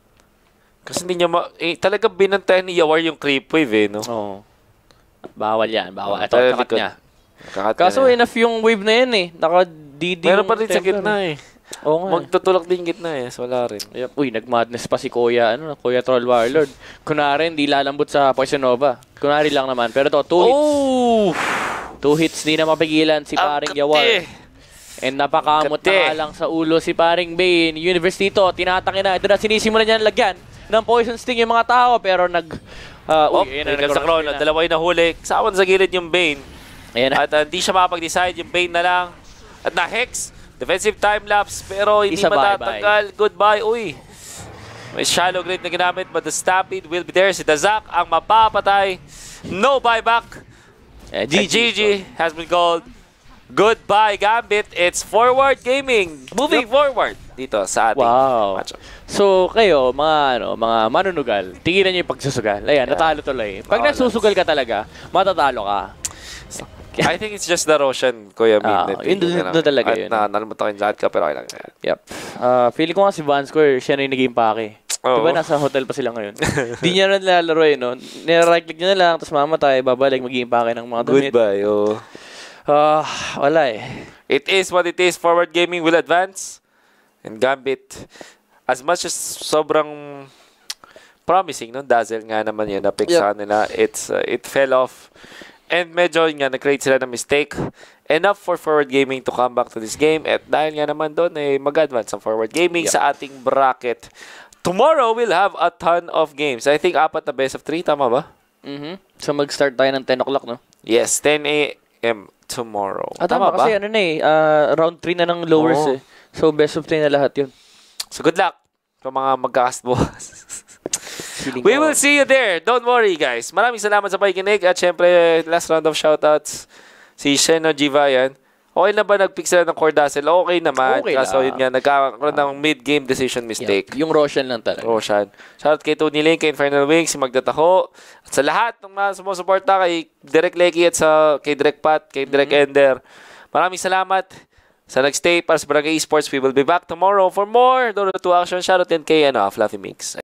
Kasi hindi niya ma... Eh, talaga binantayan ni Yawar yung creep wave eh, no? Oo. Bawal yan, bawal. Oh, Ito, talaga kakat likod. niya. Kakat Kaso na. enough yung wave na yan eh. Naka-D D Meron yung pa rin sa Templar gitna eh. eh. Oo nga. Magtutulak din gitna eh. So, wala rin. Yep. Uy, nag-madness pa si Kuya, ano, Kuya Troll Warlord. Kunwari, hindi lalambot sa Poison Nova. Kunwari lang naman. Pero to, two hits. Oh! Two hits, di na mapigilan si Ang paring kate. Yawar. And napakamot na Kate. nga lang sa ulo si paring Bane. Universe dito, tinatangin na. Ito na, sinisimulan niya lagyan ng Poison Sting yung mga tao. Pero nag... Uh, Oh, uy, ayan na, sa nag-chrono Chrono. na. Dalawa yung nahuli. Sawan sa gilid yung Bane. Ayan na. At uh, hindi siya makapag-decide. Yung Bane na lang. At na-hex. Defensive time-lapse. Pero hindi Isa bye-bye. matatanggal. Goodbye. Uy. May shallow grade na ginamit. But the Stampede will be there. Si Dazak ang mapapatay. No buyback. Eh, G G has been called. Goodbye, Gambit. It's forward gaming. Moving forward dito sa ating Wow. matchup. So, kayo, mga ano, mga manunugal, tigilan niyo yung pagsusugal. Ayan, natalo tuloy. Pag Bawal. nagsusugal ka talaga, matatalo ka. I think it's just the Roshan, Kuya Min. Ah, yun doon- doon talaga At yun. na, nalimutan ko yung lahat ka, pero okay lang. Yep. Uh, feeling ko nga si Van Square, siya na yung naging pake. Oo. Diba nasa hotel pa sila ngayon? Di niya na nilalaro eh, no? Nire-right click niya na lang, tapos mamatay, babalik, magiging pake ng mga damit. Goodbye, oh. Ah, wala eh. It is what it is. Forward Gaming will advance. And Gambit, as much as sobrang promising, no? Dazzle nga naman yun. Na-pick Yep. sa kanila. It's, uh, it fell off. And medyo yun nga, nag-create sila ng mistake. Enough for Forward Gaming to come back to this game. At dahil nga naman doon, eh, mag-advance ang Forward Gaming Yep. sa ating bracket. Tomorrow, we'll have a ton of games. I think apat na best of three. Tama ba? Mhm. So mag-start tayo ng ten o'clock, no? Yes, ten a.m. tomorrow. Ah, tama, ba? kasi ano na eh, ah, round three na ng lowers Oo. eh. So best of three na lahat yun. So good luck sa mga magkakast bukas. Feeling We ko- will see you there. Don't worry, guys. Maraming salamat sa pakikinig. At syempre, last round of shoutouts. Si Sheno Givayan. Okay na ba nag-pick sila ng Cordazel? Okay naman. Okay Kaso lang. yun nga, nagkakaroon ng mid-game decision mistake. Yeah, yung Roshan lang talaga. Roshan. Shoutout kay Tony Link, kay Infernal Wings, si Magda Taho, at sa lahat ng mga sumusuporta kay Direk Lecky at sa kay Direk Pat, kay Direk Ender. Maraming salamat sa nagstay para sa Barangay Esports. We will be back tomorrow for more Dota two action. Shoutout din kay ano, Fluffy Mix.